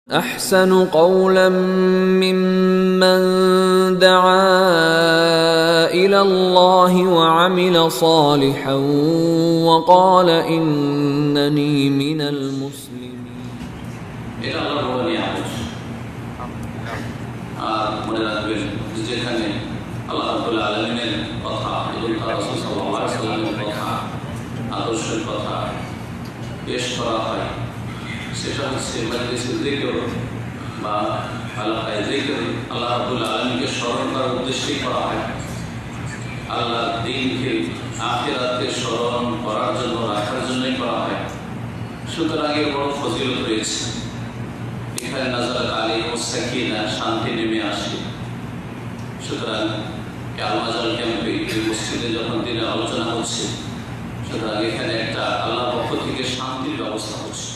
أحسن قولا ممن دعا إلى الله وعمل صالحا وقال إنني من المسلمين. আল্লাহ রাব্বুল আলামিনের কথা এবং তার রাসূল সাল্লাল্লাহু আলাইহি ওয়াসাল্লামের কথা আদর্শের কথা পেশ করা হয়, সেটা হচ্ছে মাজলিসুল যিকর বা হালকায়ে যিকর। আল্লাহ রাব্বুল আলামিনকে স্মরণ করার উদ্দেশ্যেই করা হয়। আল্লাহর দ্বীনকে আখিরাতকে স্মরণ করার জন্য রাখার জন্যই করা হয়। সুতরাং এর বড় ফজিলত রয়েছে। এখানে নাযালাত আলাইহিমুস সাকিনা, শান্তি নেমে আসে। সুতরাং আল-মাজাল ক্যাম্পে এই মসজিদে যখন দিনের আলোচনা হচ্ছে, সুতরাং এখানে একটা আল্লাহর পক্ষ থেকে শান্তির ব্যবস্থা হচ্ছে।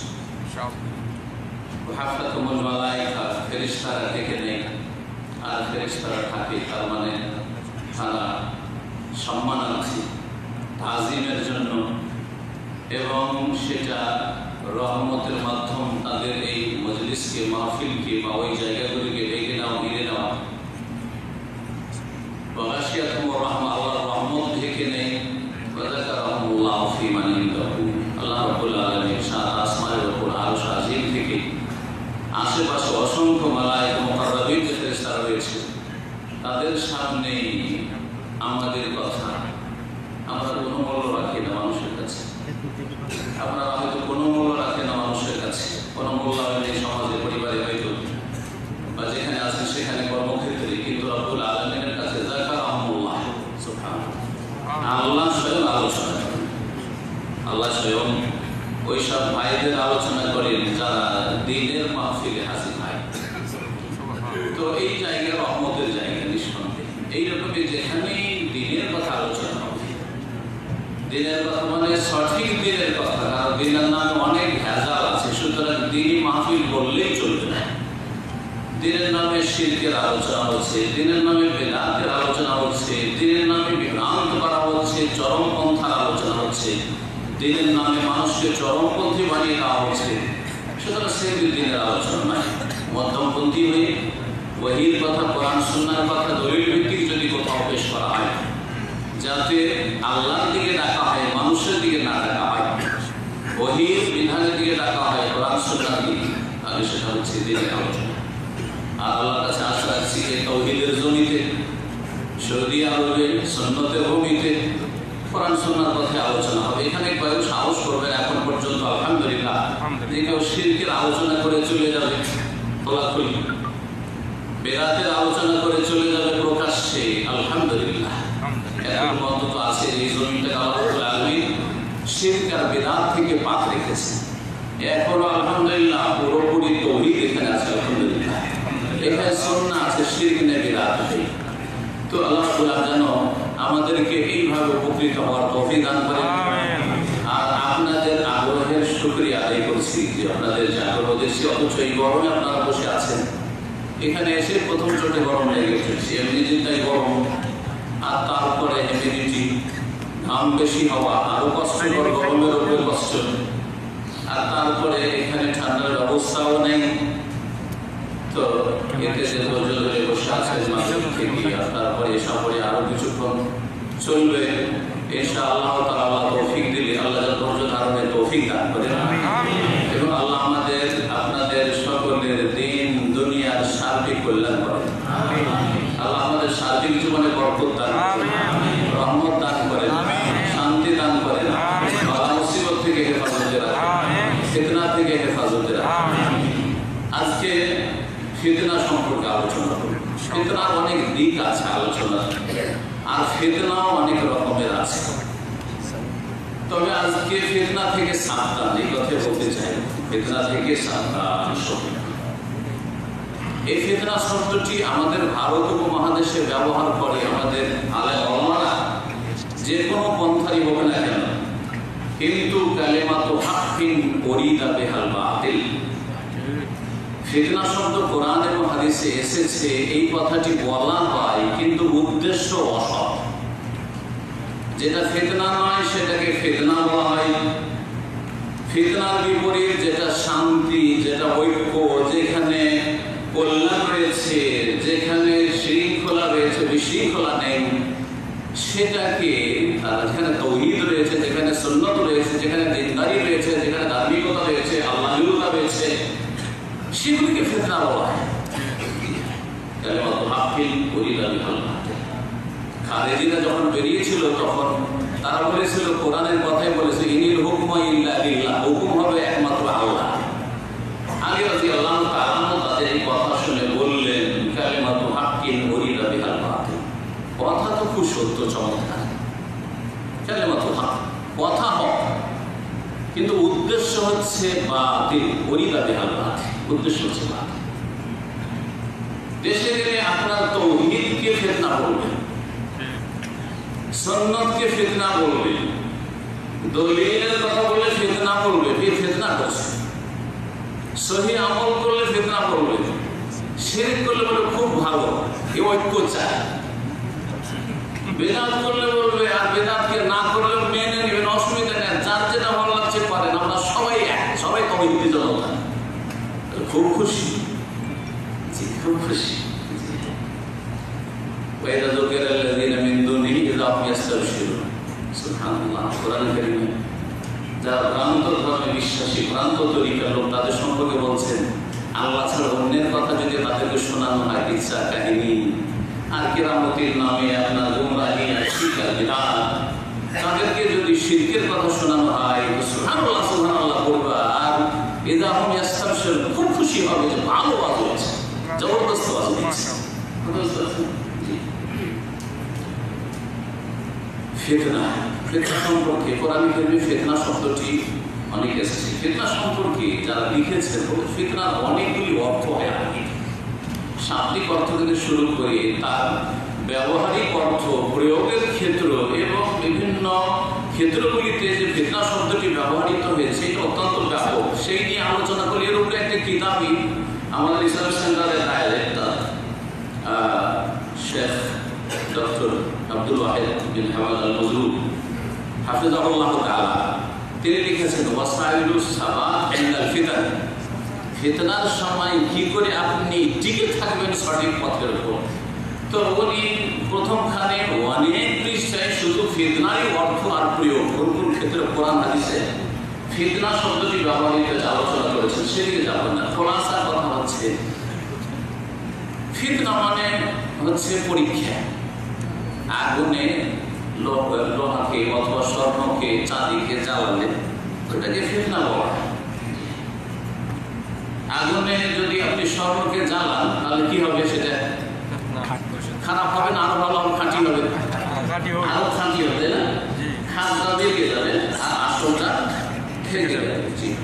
হাফাতুল মালায়েকা, ফেরেশতারা ডেকে নেয়, আর ফেরেশতারা থাকে, তার মানে তারা সম্মানার্থী, তাজিমের জন্য, এবং সেটা রহমতের মাধ্যম তাদের এই মজলিসকে, মাহফিলকে বা ওই জায়গাগুলিকে ডেকে নেওয়া, ঘিরে নেওয়া। আল্লাহর রহমত ঢেকে নেই, আল্লাহ রাব্বুল আলামিন সাত আসমানের উপর আরশ আজিম থেকে আশেপাশে অসংখ্য মালায়েকা মুকাররাবিন যে ফেরেশতারা রয়েছে, তাদের সামনে আমাদের কথা আমরা কোনো মূল্য রাখি না মানুষের কাছে। আপনারা হয়তো কোনো মূল্য রাখেন না মানুষের কাছে, কোনো মূল্যায়ন নেই সমাজে, পরিবারে, হয়তো বা যেখানে আছেন সেখানে, কর্মক্ষেত্রে, কিন্তু রাব্বুল আলামিনের কাছে যাকারাহুল্লাহ সুবহানাহু, আল্লাহ স্বয়ং আলোচনা করেন। আল্লাহ স্বয়ং ওইসব ভাইদের আলোচনা করেন যারা দ্বীনের মাহফিলে হাজির হয়। তো এই জায়গা রহমতের জায়গা নিঃসন্দেহে। এইরকমই যেখানেই দ্বীনের কথা আলোচনা হবে, দ্বীনের কথা মানে সঠিক দ্বীনের কথা, কারণ দ্বীনের নামে অনেক ভেজাল আছে। সুতরাং দ্বীনি মাহফিল বললেই চলবে না। দ্বীনের নামে শিরকের আলোচনা হচ্ছে, দ্বীনের নামে বেদাতের আলোচনা হচ্ছে, দ্বীনের নামে বিভ্রান্ত করা হচ্ছে, চরমপন্থার আলোচনা হচ্ছে, দ্বীনের নামে মানুষকে চরমপন্থী বানিয়ে দেওয়া হচ্ছে। সুতরাং সেগুলি দ্বীনের আলোচনা নয়। মধ্যমপন্থী হয়ে ওহীর কথা, কোরআন সুন্নাহর কথা দলিল ভিত্তিক যদি কোথাও পেশ করা হয়, যাতে আল্লাহর দিকে ডাকা হয়, মানুষের দিকে না ডাকা হয়, ওহীর বিধানের দিকে ডাকা হয়, কোরআন সুন্নাহর দিকে, তাহলে সেটা হচ্ছে দ্বীনের আলোচনা। আর আল্লাহর কাছে আশা রাখছি এই তাওহীদের জমিতে, সৌদি আরবে সুন্নতের ভূমিতে কোরআন সুন্নাহর কথা আলোচনা হবে। এখানে কেউ সাহস করবেন এখন পর্যন্ত আলহামদুলিল্লাহ যে কেউ শিরকের আলোচনা করে চলে যাবে খোলাখুলি, বেদাতের আলোচনা করে চলে যাবে প্রকাশ্যে, আলহামদুলিল্লাহ। এখন অন্তত আছে এই জমিটা আল্লাহ রাব্বুল আলামিন শিরক আর বেদাত থেকে পাক রেখেছে। এখনো আলহামদুলিল্লাহ পুরোপুরি তাওহীদ এখানে আছে, আলহামদুলিল্লাহ। এখানে সুন্নাহ আছে, শিরক নেই, বিদআত নেই। তো আল্লাহ রাব্বুল আলামিন যেন আমাদেরকে এইভাবে উপকৃত হওয়ার তৌফিক দান করেন। আর আপনাদের আগ্রহের শুকরিয়া আদায় করছি যে আপনাদের যে আগ্রহ দেখছি, অথচ এই গরমে আপনারা বসে আছেন। এখানে এসে প্রথম চোটে গরম লেগে উঠেছে, এমনি চিন্তায় গরম, আর তারপরে হিউমিডিটি, ঘাম বেশি হওয়া, আরো কষ্টকর, গরমের উপরে কষ্ট, আর তারপরে এখানে ঠান্ডার ব্যবস্থাও নেই। তো এতে যে ধৈর্য ধরে বসে আছেন মাঝখান থেকে, আর তারপরে এসব পরে আরো কিছুক্ষণ চলবে ইনশাআল্লাহ তাআলা। আল্লাহ তৌফিক দিলে আল্লাহ ধৈর্য ধারণের তৌফিক দান করেন, এবং আল্লাহ আমাদের আপনাদের সকলের দিন দুনিয়ার সার্বিক কল্যাণ করেন। আল্লাহ আমাদের সার্বিক জীবনে বরকত দান করেন, রহমত দান করেন, শান্তি দান করেন, বালা মুসিবত থেকে হেফাজতে রাখেন, ফিতনা থেকে হেফাজতে রাখেন। আজকে ফিতনা সম্পর্কে আলোচনা করব। ফিতনার অনেক দিক আছে আলোচনার, আর ফিতনাও অনেক রকমের আছে। তবে আজকে ফিতনা থেকে সাবধান, এই কথা বলতে চাই। ফিতনা থেকে সাবধান। এই ফিতনা শব্দটি আমাদের ভারত উপমহাদেশে ব্যবহার করে আমাদের আলেম ওলামারা, যে কোনো পন্থারই হবে না কেন, কিন্তু কালিমাতু হাক্কিন উরিদা বিহাল বাতিল। ফিতনা শব্দ কোরআন এবং হাদিসে এসেছে, এই কথাটি বলা হয়, কিন্তু উদ্দেশ্য অসৎ। যেটা ফিতনা নয় সেটাকে ফিতনা বলা হয়। ফিতনার বিপরীত যেটা শান্তি, যেটা ঐক্য, যেখানে সেগুলিকে ফিতনা বলা হয়। খারেজিরা যখন বেরিয়েছিল তখন তারা বলেছিল, কোরআনের কথাই বলেছে, ইনিল হুকমা ইল্লা লিল্লাহ, হুকুম হবে একমাত্র আল্লাহ। আলী রাদিয়াল্লাহু তাআলা তাদের এই কথা শুনে বললেন, কালিমাতু হাক্কিন উরিদা বিহাল বাতিল, কথা তো খুব সত্য, চমৎকার, কালিমাতু হক, কথা হক, কিন্তু উদ্দেশ্য হচ্ছে বাতিল, উরিদা বিহাল বাতিল, উদ্দেশ্য হচ্ছে বাতিল। দেশে গেলে আপনার তাওহীদকে ফিতনা বলবেন, সুন্নতকে ফিতনা বলবে, দলিলের কথা বলে ফিতনা বলবে, এই ফিতনা করছে। সহি আমল করলে ফিতনা বলবে, শিরক করলে বলে খুব ভালো, এই ঐক্য চায়। বেদাত করলে বলবে, আর বেদাতকে না করলে মেনে নেবেন, অসুবিধা নেই, যার যেটা ভালো লাগছে করেন, আমরা সবাই এক, সবাই তাওহীদি জনতা। খুব খুশি, খুব খুশি। যারা ভ্রান্ত ধর্মে বিশ্বাসী, ভ্রান্ত তরিকার লোক, তাদের সম্পর্কে বলছেন, আল্লাহ ছাড়া অন্যের কথা যদি তাদেরকে শোনানো হয়, কিচ্ছা কাহিনী আর কেরামতির নামে আপনার গুমরাহি আর শিরক আর বিদআত, তাদেরকে যদি শিরকের কথা শোনানো হয়, সুবহানাল্লাহ সুবহানাল্লাহ বলবা, আর ইযা হুম ইস্তাবশিরুন, খুব খুশি হবে যে ভালো ওয়াজ হয়েছে, জবরদস্ত ওয়াজ হয়েছে। ফিতনা, ফিতনা সম্পর্কে কোরআন কারীমে ফিতনা শব্দটি অনেক এসেছে। ফিতনা সম্পর্কে যারা লিখেছেন, ফিতনার অনেকগুলি অর্থ হয়, শাব্দিক অর্থ থেকে শুরু করে তার ব্যবহারিক অর্থ, প্রয়োগের ক্ষেত্র এবং বিভিন্ন ক্ষেত্রগুলিতে যে ফিতনা শব্দটি ব্যবহৃত হয়েছে, এটা অত্যন্ত ব্যাপক। সেই নিয়ে আলোচনা করি। এর উপরে একটা কিতাবই আমাদের ইসলামিক সেন্টারের director Sheikh doctor Abdul Wahid bin Hamad Al Mazrur হাফিজাহুল্লাহ তাআলা, তিনি লিখেছেন, ওয়াসাইলুস সাবাত ইনদাল ফিতান, ফিতনার সময় কি করে আপনি টিকে থাকবেন সঠিক পথের উপর। তো উনি প্রথমখানে অনেক পৃষ্ঠায় শুধু ফিতনারই অর্থ আর প্রয়োগ, কোন কোন ক্ষেত্রে কোরআন হাদিসে ফিতনা শব্দটি ব্যবহৃত আলোচনা করেছেন, সেদিকে যাবেন না। খোলাসা কথা হচ্ছে, ফিতনা মানে হচ্ছে পরীক্ষা। আগুনে লোহাকে অথবা স্বর্ণকে, চাঁদিকে জ্বালালে ওটাকে ফিতনা বলা হয়। আগুনে যদি আপনি স্বর্ণকে জ্বালান, তাহলে কি হবে? সেটা খারাপ হবে না, আরো ভালো হবে, খাঁটি হবে, আরো খাঁটি হবে না, খাদটা বেরিয়ে যাবে আর আসলটা থেকে যাবে।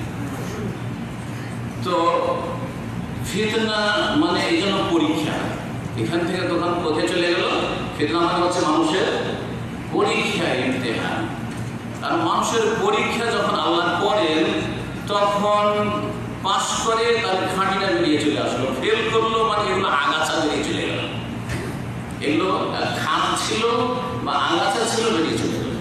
তো ফিতনা মানে এই জন্য পরীক্ষা। এখান থেকে তখন কোথায় চলে গেল? ফিতনা মানে হচ্ছে মানুষের পরীক্ষা, ইমতিহান। আর মানুষের পরীক্ষা যখন আল্লাহ করেন, তখন পাস করে তার খাঁটিটা বেরিয়ে চলে আসলো, ফেল করলো মানে এগুলো আগাছা বেরিয়ে চলে গেল, এগুলো খাত ছিল বা আগাছা ছিল, বেরিয়ে চলে গেল।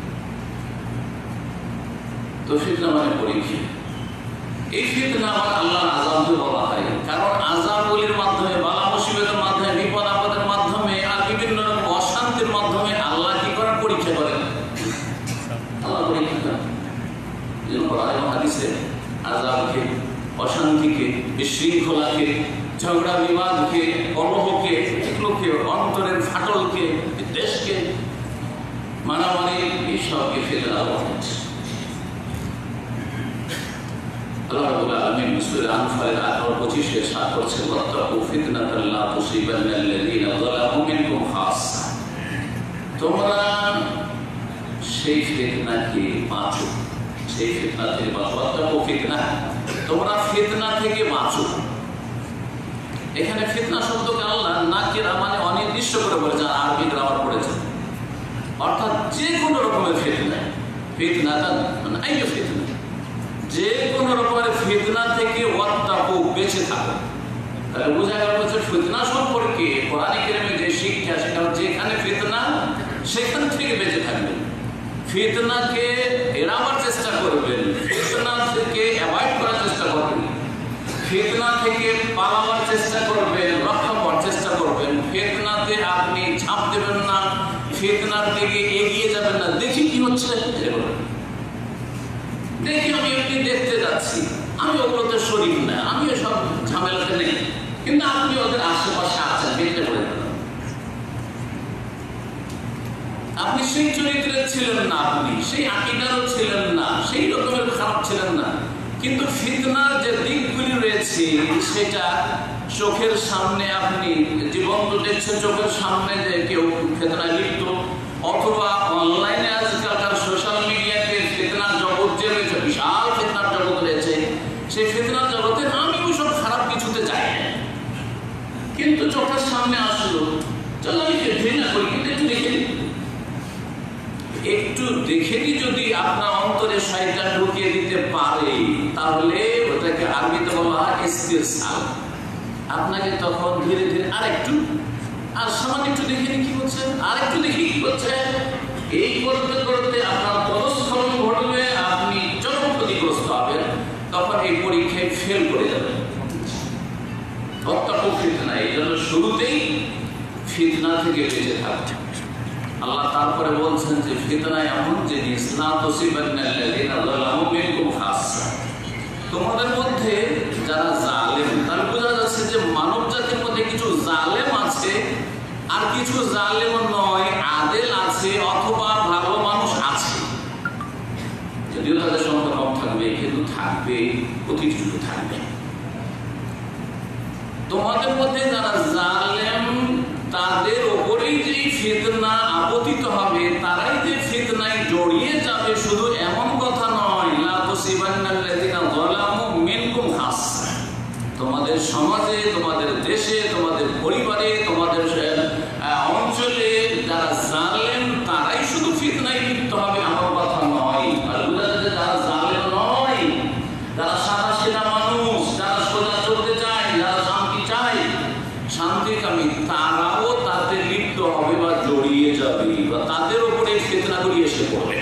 তো ফিতনা মানে পরীক্ষা। এই ফিতনা আবার আল্লাহর আযাবকে বলা হয়, কারণ আযাবগুলির মাধ্যমে, বালা মুসিবতের মাধ্যমে, বিপদ আপদের মাধ্যমে আর বিভিন্ন রকম অশান্তির মাধ্যমে আল্লাহ কি করেন? পরীক্ষা করেন। আল্লাহ পরীক্ষা করেন। যেন কোরআন এবং হাদিসে আযাবকে, অশান্তিকে, বিশৃঙ্খলাকে, ঝগড়া বিবাদকে, কলহকে, এগুলোকে, অন্তরের ফাটলকে, দেশকে, মারামারি, এইসবকে ফিতনা বলা হচ্ছে। আল্লাহ রাব্বুল আলামিন সূরা আনফালের 18-25 ইরশাদ করেছেন, ওয়াত্তাকু ফিতনাতাল লা তুসিবান্নাল্লাযীনা যালামু মিনকুম খাসসা, তোমরা সেই ফিতনাকে বাঁচো, সেই ফিতনা থেকে বাঁচো। ওয়াত্তাকু ফিতনা, তোমরা ফিতনা থেকে বাঁচো। এখানে ফিতনা শব্দকে আল্লাহ নাকিরা মানে অনির্দিষ্ট করে বলেছেন, আরবি গ্রামার পড়েছেন, অর্থাৎ যে কোনো রকমের ফিতনা, ফিতনাতান মানে এই ফিতনা, যে কোন রকমের ফিতনা থেকে ওয়াত্তাকু, বেঁচে থাকো। তাহলে বোঝা গেল যে ফিতনা সম্পর্কে কোরআন কারীমে যে শিক্ষা, সেটা হচ্ছে এখানে ফিতনা, সেখান থেকে বেঁচে থাকবেন, ফিতনাকে এড়াবার চেষ্টা করবেন, ফিতনা থেকে অ্যাভয়েড করার চেষ্টা করবেন, ফিতনা থেকে পালাবার চেষ্টা করবেন, রক্ষা করার চেষ্টা করবেন। ফিতনাতে আপনি ঝাঁপ দেবেন না, ফিতনার দিকে এগিয়ে যাবেন না, দেখি কি হচ্ছে, দেখি আমি এমনি দেখতে যাচ্ছি, আমি ওগুলোতে শরীক না, আমি এসব ঝামেলাতে নেই, কিন্তু আপনি ওদের আশেপাশে আছেন, বেঁচে পড়ে গেলেন। আপনি সেই চরিত্রের ছিলেন না, আপনি সেই আকীদারও ছিলেন না, সেই রকমের খারাপ ছিলেন না, কিন্তু ফিতনার যে দিকগুলি রয়েছে সেটা চোখের সামনে আপনি জীবন্ত দেখছেন, চোখের সামনে যে কেউ ফিতনায় লিপ্ত, অথবা অনলাইনে আজকালকার সোশ্যাল মিডিয়াতে ফিতনার জগৎ যে রয়েছে, বিশাল ফিতনার জগৎ রয়েছে, সেই ফিতনার জগতে আমি ওসব খারাপ কিছুতে চাই না, কিন্তু চোখের সামনে আসলো, চলো আমি ঘৃণা করি, কিন্তু একটু দেখে যদি আপনার অন্তরে শয়তান ঢুকিয়ে দিতে পারে, তাহলে ওটাকে আরবিতে বলা হয় ইস্তিরসাল। আপনাকে তখন ধীরে ধীরে আরেকটু, আর সামান্য একটু দেখে কি করছে, আরেকটু দেখে কি করছে, এই করতে করতে আপনার পদস্খলন ঘটবে, আপনি চরম ক্ষতিগ্রস্ত হবেন, তখন এই পরীক্ষায় ফেল করে যাবেন। অত্যন্ত ফিতনা, এই জন্য শুরুতেই ফিতনা থেকে বেঁচে থাকছে। আল্লাহ তারপরে বলছেন যে ফিতনা এমন জিনিস, লা তুসিবান্নাল্লাযীনা যালামু মিনকুম খাসসা, তোমাদের মধ্যে যারা জালেম, তাহলে বোঝা যাচ্ছে যে মানব জাতির মধ্যে কিছু জালেম আছে, আর কিছু জালেম নয়, আদেল আছে, অথবা ভালো মানুষ আছে, যদিও তাদের সংখ্যা কম থাকবে, কিন্তু থাকবে, প্রতিষ্ঠিত থাকবে। তোমাদের মধ্যে যারা জালেম, তাদের ওপরেই যে ফিতনা আপতিত হবে, তারাই যে ফিতনায় জড়িয়ে যাবে, শুধু এমন কথা নয়, লা তুসিবান্নাল্লাযীনা যালামু মিনকুম খাসসা, তোমাদের সমাজে, তোমাদের দেশে, তোমাদের পরিবারে, তোমাদের অঞ্চলে যারা জালেম, তারাই শুধু ফিতনায় লিপ্ত হবে, এমন কথা নয়। আর বোঝা যাচ্ছে যারা জালেম নয়, যারা সাদাসিধা মানুষ, যারা সোজা চলতে চায়, যারা শান্তি চায়, শান্তিকামী, তারাও তাতে লিপ্ত হবে বা জড়িয়ে যাবে, বা তাদের উপরে ফিতনাগুলি এসে পড়বে,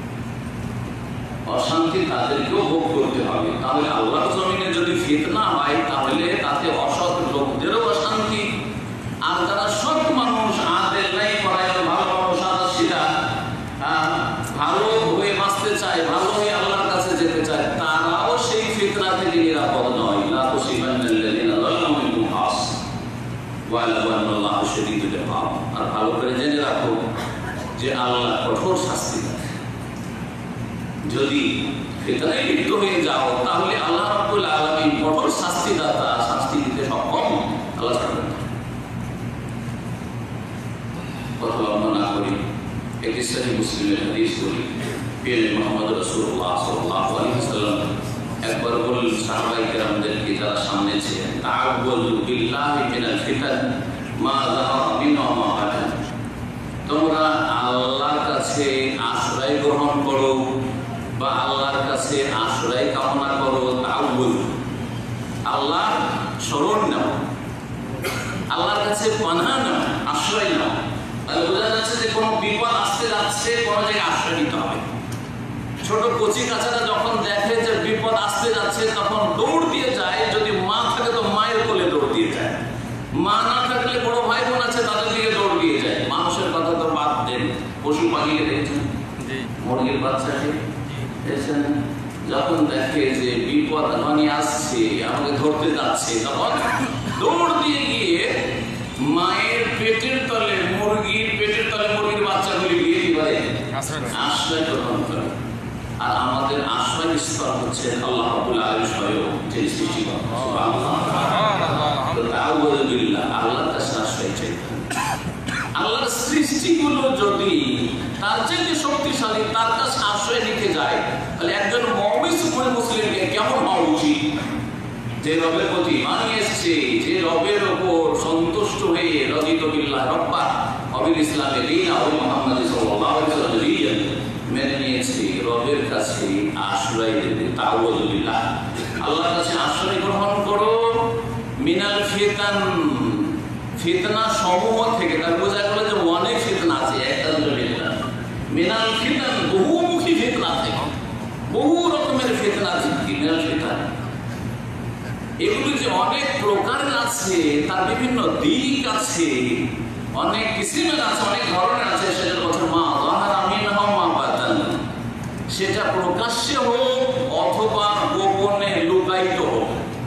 অশান্তি তাদেরকেও ভোগ করতে হবে। তাহলে আল্লাহর জমিনে যদি ফিতনা হয়, তাহলে তাতে অসৎ লোকদেরও অশান্তি, আর যারা সৎ মানুষ, আদেল নাই করায়, ভালো মানুষ, সাদাসিধা, ভালো হয়ে বাঁচতে চায়, ভালো হয়ে আল্লাহর কাছে যেতে চায়, তারাও সেই ফিতনা থেকে নিরাপদ নয়। লা তুসিবান্নাল্লাযীনা যালামু মিনকুম খাসসা ওয়া'লামু আন্নাল্লাহা শাদীদুল ইকাব, আর ভালো করে জেনে রাখো যে আল্লাহ কঠোর শাস্তি দেন। যদি ফিতনায় লিপ্ত হয়ে যাও, তাহলে আল্লাহ রাব্বুল আলামিন কঠোর শাস্তিদাতা, শাস্তি দিতে সক্ষম। আল্লাহ ছাড়বেন না। কথা লম্বা না করি, একটি সহিহ মুসলিমের হাদিস বলি। প্রিয় মুহাম্মদ রাসূলুল্লাহ সাল্লাল্লাহু আলাইহি ওয়াসাল্লাম একবার বললেন সাহাবায়ে কেরামদেরকে, যারা সামনে ছিলেন, তাআওয়াযু বিল্লাহি মিনাল ফিতান মা যাহারা মিনহা ওয়া মা বাতান, তোমরা আল্লাহর কাছে আশ্রয় গ্রহণ করো বা আল্লাহর কাছে আশ্রয় কামনা করো। তাআওয়াযু, আল্লাহর শরণ নাও, আল্লাহর কাছে পানাহ নাও, আশ্রয় নাও। তাহলে বোঝা যাচ্ছে যে কোনো বিপদ আসতে যাচ্ছে, কোনো জায়গায় আশ্রয় নিতে হবে। ছোট কচি কাচারা যখন দেখে যে বিপদ আসতে যাচ্ছে, তখন দৌড় দিয়ে যায়, যদি মা থাকে তো মায়ের কোলে দৌড় দিয়ে যায়, মা না থাকলে বড় ভাই বোন আছে, তাদের দিকে দৌড় দিয়ে যায়। মানুষের কথা তো বাদ দেন, পশু পাখিকে দেখছেন, মুরগির বাচ্চাকে দেখছেন, যখন দেখে যে বিপদ আসছে, আমাকে ধরতে যাচ্ছে, তখন দৌড় দিয়ে গিয়ে মায়ের পেটের তলে, মুরগির পেটের তলে মুরগির বাচ্চাগুলি গিয়ে কি করে আশ্রয় গ্রহণ করে। আর আমাদের আশ্রয় স্থল হচ্ছে আল্লাহ রাব্বুল আলামিন স্বয়ং, যিনি সৃষ্টিকর্তা। সুবহানাল্লাহ। আল্লাহর কাছে আশ্রয় চাইতে হবে। আল্লাহর সৃষ্টিগুলো যদি তার চেয়ে শক্তিশালী, তার কাছে আশ্রয় নিতে যায়, তাহলে একজন মুসলিমকে কেমন হওয়া উচিত? যে রবের প্রতি ঈমান এসেছে, যে রবের উপর সন্তুষ্ট হয়ে রাদিতু বিল্লাহি রাব্বা ওয়া বিল ইসলামি দীনা ওয়া মুহাম্মাদ সাল্লাল্লাহু আলাইহি ওয়াসাল্লাম নবিয়্যান, মেনে নিয়েছে, রবের কাছে আশ্রয় দেবে। তাআওয়াযু বিল্লাহ, আল্লাহর কাছে আশ্রয় গ্রহণ করো। মিনাল ফিতান, ফিতনা সমূহ থেকে। তার বোঝা গেল যে অনেক ফিতনা আছে, একটা দুটো ফিতনা। মিনাল ফিতান, বহুমুখী ফিতনা থেকে, বহু রকমের ফিতনা আছে। মিনাল ফিতান, এগুলি যে অনেক প্রকারের আছে, তার বিভিন্ন দিক আছে, অনেক কিসিমের আছে, অনেক ধরনের আছে। সেটার কথা মা যাহারা মিনহা ওয়া মা বাতান, সেটা প্রকাশ্যে হোক অথবা গোপনে লুকায়িত হোক,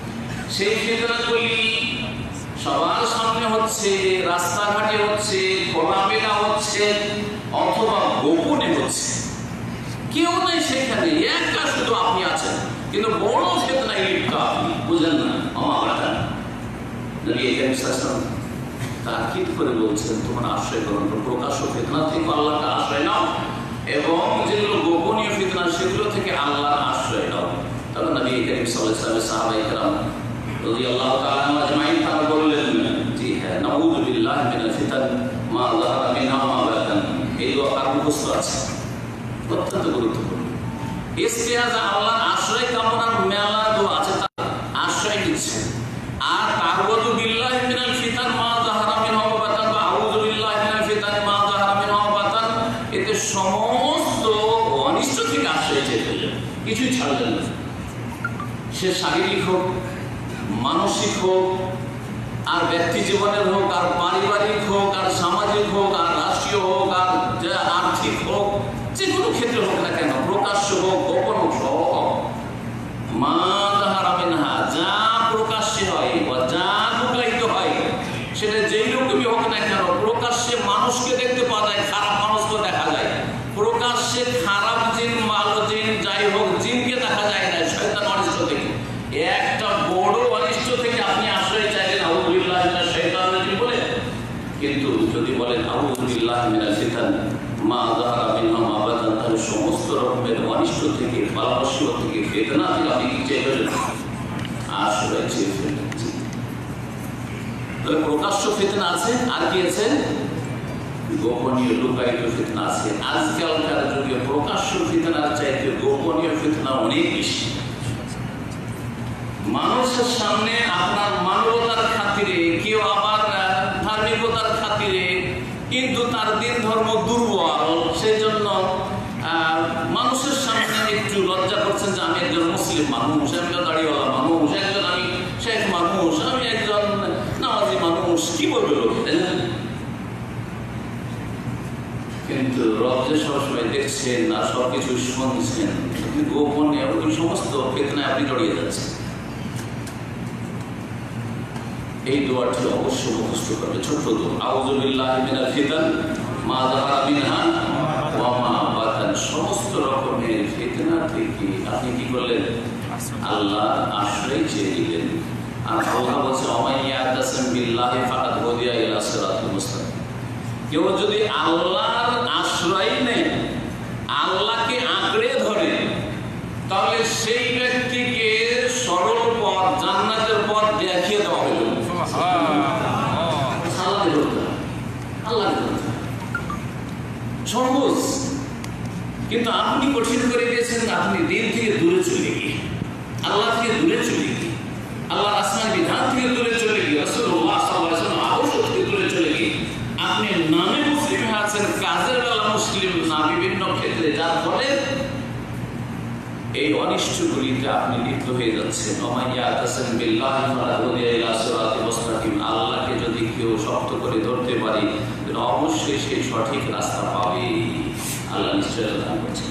সেই ফিতনাগুলি সবার সামনে হচ্ছে, রাস্তাঘাটে হচ্ছে, খোলামেলা হচ্ছে, অথবা গোপনে হচ্ছে। কেউ নাই সেখানে, একা শুধু আপনি আছেন, কিন্তু বড় ফিতনায় লিপ্ত আপনি, বুঝলেন না? আমারটা নবী করিম সাল্লাল্লাহু আলাইহি ওয়াসাল্লাম তাকিদ করে বলছেন, তোমরা আশ্রয় গ্রহণ করো, প্রকাশ্য ফিতনা থেকে আল্লাহকে আশ্রয় নাও, এবং যেগুলো গোপনীয় ফিতনা সেগুলো থেকে আল্লাহর আশ্রয় নাও। তখন নবী করিম সাল্লাল্লাহু আলাইহি ওয়াসাল্লাম সাহাবায়ে কেরাম রাদিয়াল্লাহু তাআলা আনহুম আজমাইন তারা বললেন, জি হ্যাঁ, নাউযু বিল্লাহি মিনাল ফিতান মা যাহারা মিনহা মা বাতান। এই দোয়া কার মুখস্থ আছে? অত্যন্ত গুরুত্বপূর্ণ। ইস্তিআযা আল্লাহর আশ্রয় কামনার মেলা দোয়া আছে, আশ্রয় দিচ্ছে। আর তা'আউযু বিল্লাহি মিনাল ফিতান মা যাহারা মিনহা মা বাতান বা আউযু বিল্লাহি মিনাল ফিতান মা যাহারা মিনহা মা বাতান, এতে সমস্ত অনিষ্ট থেকে আশ্রয় চেয়ে কিছুই ছাড়লেন না। সে শারীরিক হোক, মানসিক হোক, আর ব্যক্তি জীবনের হোক, আর পারিবারিক হোক, আর সামাজিক হোক, আর রাষ্ট্রীয় হোক, আর আর্থিক হোক, যে কোনো ক্ষেত্রে হোক না কেন, প্রকাশ্য হোক, গোপন হোক, মা যাহারা মিনহা, যা প্রকাশ্যে হয় বা যা লুকায়িত হয়, সেটা যেই রকমই হোক না কেন, প্রকাশ্যে মানুষকে দেখতে পাওয়া যায়, খারাপ মানুষকে দেখা যায়, প্রকাশ্যে খারাপ জিন, ভালো জিন, যাই হোক, জিনকে দেখা যায় না, শয়তান অনিষ্ট থেকে। একটা বড় অনিষ্ট থেকে আপনি আশ্রয় চাইলেন আউযু বিল্লাহি মিনাশ শাইতানির রাজিম বলে, কিন্তু যদি বলেন আউযু বিল্লাহি মিনাল ফিতান মা যাহারা মিনহা মা বাতান, তাহলে সমস্ত রকমের অনিষ্ট থেকে, বালাবস্য থেকে, ফিতনা থেকে আপনি কি চাইবেন? আশ্রয় চেয়ে ফেলেন। তাহলে প্রকাশ্য ফিতনা আছে, আর কি আছে? গোপনীয় লুকায়িত ফিতনা আছে। আজকালকার যুগে প্রকাশ্য ফিতনার চাইতে গোপনীয় ফিতনা অনেক বেশি। মানুষের সামনে আপনার মানবতার খাতিরে, কেউ আবার ধার্মিকতার খাতিরে, কিন্তু তার দিন ধর্ম দুর্বল, সেই জন্য মানুষের সামনে একটু লজ্জা করছেন যে আমি একজন মুসলিম মানুষ, আমি একজন দাড়িওয়ালা মানুষ, একজন আমি শেখ মানুষ, আমি একজন নামাজি মানুষ, কি বলবে লোক? কিন্তু রব যে সবসময় দেখছেন না, সবকিছু শুনছেন, গোপনে ওই সমস্ত ফিতনায় আপনি জড়িয়ে যাচ্ছেন। এই দোয়াটি অবশ্যই মুখস্থ করবে, ছোট্ট দোয়া, আউযু বিল্লাহি মিনাল ফিতান মা যাহারা মিনহা ওয়া মা বাতান। সমস্ত রকমের ফিতনা থেকে আপনি কি করলেন? আল্লাহর আশ্রয় চেয়ে নিলেন। আর আল্লাহ বলছে, ওয়া ইয়াতাসিম বিল্লাহি ফাকাদ হুদিয়া ইলা সিরাতিল মুস্তাকিম। কেউ যদি আল্লাহর আশ্রয় নেয়, আল্লাহকে আঁকড়ে ধরে, তাহলে সেই ব্যক্তিকে সরল পথ, জান্নাতের পথ দেখিয়ে দেওয়া হবে। সহজ, কিন্তু আপনি কঠিন করে দিয়েছেন। আপনি দিন থেকে দূরে চলে গিয়ে, আল্লাহ থেকে দূরে চলে গিয়ে, আল্লাহর আসমান বিধান থেকে দূরে চলে গিয়ে, রাসূলুল্লাহ সাল্লাল্লাহু আলাইহি ওয়াসাল্লাম আদর্শ থেকে দূরে চলে গিয়ে আপনি নামে মুসলিম আছেন, কাজের বেলা মুসলিম না, বিভিন্ন ক্ষেত্রে, যার ফলে এই অনিষ্টগুলিতে আপনি লিপ্ত হয়ে যাচ্ছেন। ওয়া ইয়াতাসিম বিল্লাহি ফাকাদ হুদিয়া ইলা সিরাতিল মুস্তাকিম। আল্লাহকে যদি কেউ শক্ত করে ধরতে পারে, অবশ্যই সেই সঠিক রাস্তা পাবে। আল্লাহ নিশ্চয় দান করছেন।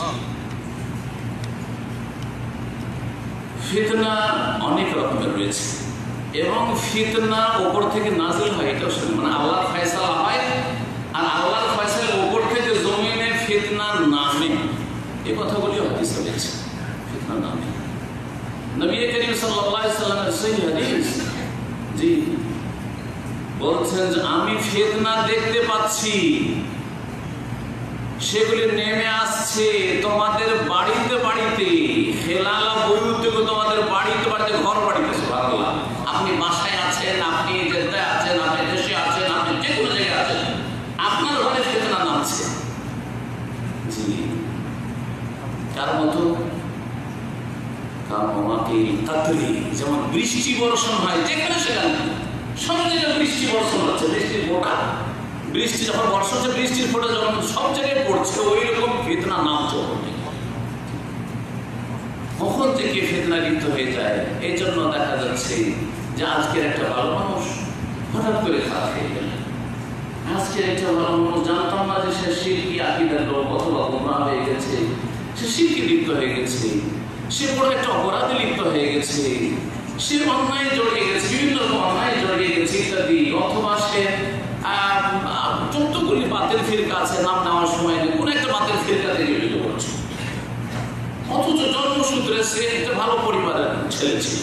ফিতনা অনেক রকমের রয়েছে, এবং ফিতনা উপর থেকে নাজিল হয়, এটাও শুনুন, মানে আল্লাহর ফয়সালা হয়, আর আল্লাহর ফয়সালা উপর থেকে জমিনে ফিতনার নামে, এই কথাগুলি হাদিসে রয়েছে, ফিতনার নামে। নবী করিম সাল্লাল্লাহু আলাইহি ওয়াসাল্লামের সহিহ হাদিস, জি, বলছেন যে আমি ফিতনা দেখতে পাচ্ছি, সেগুলি নেমে আসছে তোমাদের বাড়িতে বাড়িতে, খেলালা বইতে, তোমাদের বাড়িতে বাড়িতে, ঘর বাড়িতে। সুবহানাল্লাহ, আপনি বাসায় আছেন, আপনি জেদ্দায় আছেন, আপনি দেশে আছেন, আপনি যে কোনো জায়গায় আছেন, আপনার ঘরে ফিতনা নামছে। জি, কার মতো? যেমন বৃষ্টি বর্ষণ হয় যেখানে সেখানে, সব জায়গায় বৃষ্টি বর্ষণ হচ্ছে, বৃষ্টির ফোঁটা, বৃষ্টি যখন বর্ষণ হচ্ছে, বৃষ্টির ফোঁটা যখন সব জায়গায় পড়ছে, ওই রকম ফিতনা নামছে। কখন থেকে ফিতনা লিপ্ত হয়ে যায়। এই জন্য দেখা যাচ্ছে যে আজকের একটা ভালো মানুষ হঠাৎ করে খারাপ হয়ে গেল। আজকের একটা ভালো মানুষ জানতাম না যে সে শিরকি আকীদার লোক, অথবা গোমরাহ হয়ে গেছে, সে শিরকে লিপ্ত হয়ে গেছে, সে বড় একটা অপরাধে লিপ্ত হয়ে গেছে। সে অন্যায় জড়িয়ে গেছে, বিভিন্ন রকম অন্যায় জড়িয়ে গেছে ইত্যাদি, অথবা সে যতগুলি বাতিল ফিরকা আছে নাম নেওয়ার সময় নেই, কোন একটা বাতিল ফিরকাতে জড়িত করছে, অথচ জন্মসূত্রে সে একটা ভালো পরিবারের ছেলে ছিল,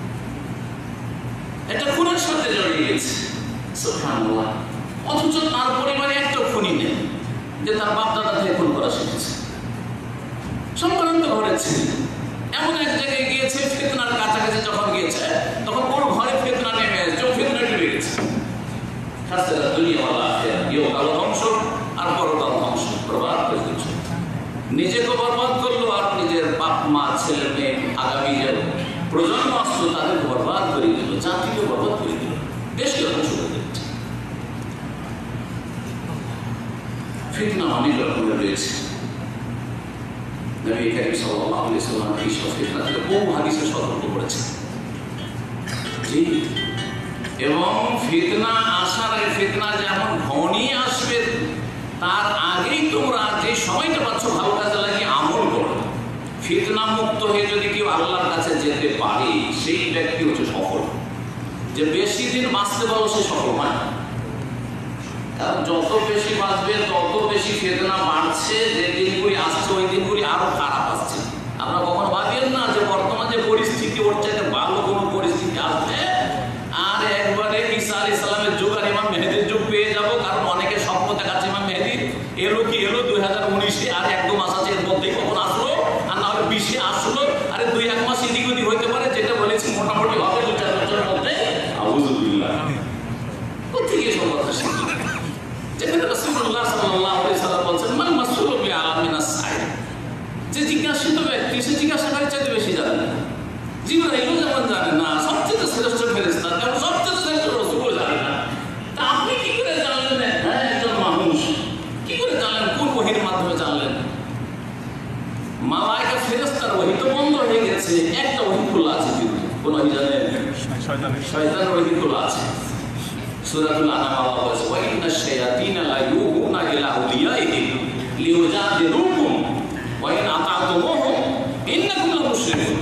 একটা খুনের সাথে জড়িয়ে গেছে, সুবহানাল্লাহ। অথচ তার পরিবারে একটা খুনি নেই যে তার বাপ দাদা থেকে খুন করা শিখেছে, সম্ভ্রান্ত ঘরে ছিল। এমন এক জায়গায় গিয়েছে, ফিতনার কাছাকাছি যখন গিয়েছে তখন ওর ঘরে ফিতনা নেমে এসেছে, ও ফিতনা ডুবে গেছে। দুনিয়াওয়ালা ইহকাল ধ্বংস আর পরকাল ধ্বংস, বরবাদ করে দিচ্ছে, নিজেকে বরবাদ করলো আর নিজের বাপ মা ছেলে মেয়ে আগামী যে প্রজন্ম আসতো তাদের বরবাদ করে দিল, জাতিকে বরবাদ করে দিল, দেশকে ধ্বংস করে দিচ্ছে। ফিতনা অনেক রকমের রয়েছে। নবী করিম সাল্লাল্লাহু আলাইহি ওয়াসাল্লাম এই সব ফিতনা থেকে বহু হাদিসে সতর্ক করেছেন। জি, এবং ফিতনা আসার আগে, ফিতনা যেমন ঘনিয়ে আসবে তার আগেই তোমরা যে সময়টা পাচ্ছ ভালো কাজে লাগিয়ে আমল করো। ফিতনা মুক্ত হয়ে যদি কেউ আল্লাহর কাছে যেতে পারে সেই ব্যক্তি হচ্ছে সফল। যে বেশি দিন বাঁচতে পারো সে সফল হয়, কারণ যত বেশি বাঁচবে তত বেশি ফিতনা বাড়ছে, যে দিনগুলি আসছে ওই দিনগুলি আরো খারাপ আসছে। আমরা কখনো ভাবেন না যে বর্তমান যে পরিস্থিতি ওর চাইতে ভালো কোনো পরিস্থিতি আসবে, আর একবারে ঈসা আলাইহিস সালামের যুগ আর ইমাম মেহেদীর যুগ পেয়ে যাব। কারণ অনেকে স্বপ্ন দেখাচ্ছে ইমাম মেহেদী এলো কি এলো 2019-এ, আর 1-2 মাস আছে এর মধ্যেই কখন আসলো, আর না হলে 20-এ আসলো, আরে 2-1 মাস এদিক ওদিক হইতে পারে, যেটা বলেছি মোটামুটি হবে 2-4 বছরের মধ্যে। আউযুবিল্লাহ, কোথেকে সব কথা শিখি? যেখানে রাসূলুল্লাহ সাল্লাল্লাহু আলাইহি ওয়াসাল্লাম বলেছেন মান মাসউলু বিআলাম মিনাস সাইল, যে জিজ্ঞাসিত ব্যক্তি সে জিজ্ঞাসাকারীর চাইতে বেশি জানে না। জিবরাইলও যেমন জানে না, সবচেয়ে শ্রেষ্ঠ ফেরেশতা তেমন সবচেয়ে শ্রেষ্ঠ রাসূলও জানে না। তা আপনি কি করে জানলেন? হ্যাঁ, একজন মানুষ কি করে জানলেন? কোন ওহীর মাধ্যমে জানলেন? মালায়েকা ফেরেশতার ওহী তো বন্ধ হয়ে গেছে, একটা ওহী খোলা আছে। কিন্তু কোন ওহী জানেন? শয়তানের ওহী খোলা আছে। সূরাতুল আনআম আল্লাহ বলেছে ওয়া ইন্নাশ শায়াতিনা লা ইউহুনা ইলা আউলিয়াইহিম লিউজাদিলুকুম ওয়া ইন আতা'তুমুহুম ইন্নাকুম লামুশরিকুন।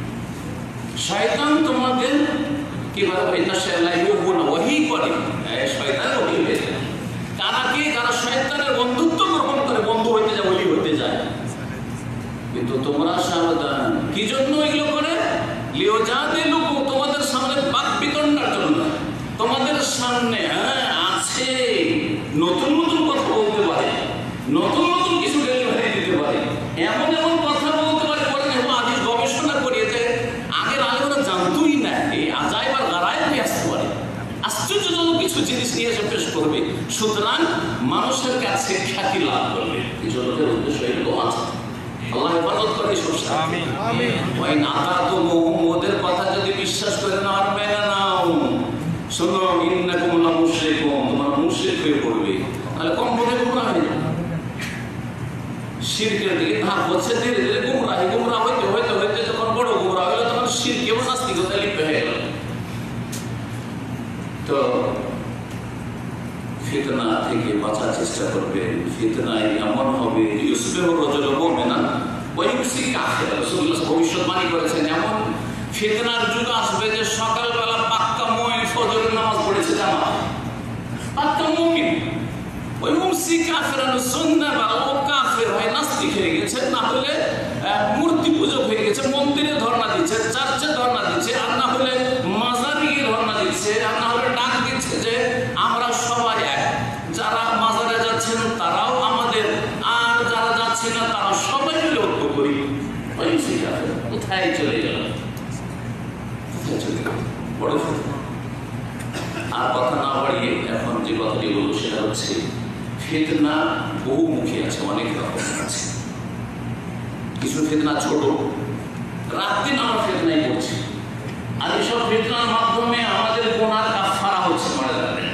শয়তান তোমাদের কি বলে? ইন্নাশ শায়াতিনা লা ইউহুনা ওহী করে, শয়তান ওহী করে। কারা কি? যারা শয়তানের বন্ধুত্ব গ্রহণ করে, বন্ধু হইতে যায়, ওলি হইতে যায়। কিন্তু তোমরা সাবধান, কি জন্য এগুলো করে? লিউজাদিলুকুম, তোমাদের সামনে বাক বিতণ্ডার জন্য, তোমাদের সামনে আছে নতুন নতুন কথা বলতে পারে, নতুন নতুন কিছু ডেলিভারি দিতে পারে, এমন এমন কথা বলতে পারে বলেন এবং আদিস গবেষণা করিয়েছে আগের আলেমরা জানতোই না। এই আজাইব আর গারায়েব নিয়ে আসতে পারে, আশ্চর্যজনক কিছু জিনিস নিয়ে এসে পেশ করবে। সুতরাং মানুষের কাছে খ্যাতি লাভ করবে, কিছু লোকের উদ্দেশ্য এগুলো আছে। আল্লাহ হেফাজত করে সবসময়। আমিন আমিন। ওই নাতা তো ওদের কথা যদি বিশ্বাস করে না আর মেনে নাও, শোনো ইন্নাকুম লামুশরিকুন, তোমরা মুশরিক হয়ে পড়বে, তাহলে কম বলে গুমরাহ হয়ে যাবে। শিরকের দিকে ধাপ হচ্ছে ধীরে ধীরে, গুমরাহ হইতে হইতে হইতে যখন বড় গুমরাহ হলো তখন শিরক এবং নাস্তিকতায় লিপ্ত হয়ে গেল। তো ফিতনা থেকে বাঁচার চেষ্টা করবেন। ফিতনায় এমন হবে ইউসবিহু রাজুলুন মুমিনান ওয়া ইউমসি কাফিরা। রাসূলুল্লাহ ভবিষ্যৎবাণী করেছেন এমন ফিতনার যুগ আসবে যে সকালবেলা পাক্কা মুমিন ফজরের নামাজ পড়েছে জামাত, পাক্কা মুমিন, ওই মুমসি কাফিরান, সন্ধ্যাবেলা ও কাফের হয়, নাস্তিক হয়ে গেছে, না হলে মূর্তি পূজক হয়ে গেছে, মন্দিরে ধর্ণা দিচ্ছে, চার্চে ধর্ণা দিচ্ছে, আর না হলে মাজারে গিয়ে ধর্ণা দিচ্ছে, আর না হলে ডাক দিচ্ছে যে আমরা সবাই এক, যারা মাজারে যাচ্ছেন তারাও আমাদের, আর যারা যাচ্ছে না তারা সবাই মিলে ঐক্য করি। কোথায় চলে গেল? বড় আর কথা না বাড়িয়ে এখন যে কথাটি বলবো সেটা হচ্ছে ফিতনা বহুমুখী আছে, অনেক রকম আছে। কিছু ফিতনা ছোট, রাত দিন আমরা ফিতনাই করছি, আর এইসব ফিতনার মাধ্যমে আমাদের গুনার কাফারা হচ্ছে। মনে রাখবেন,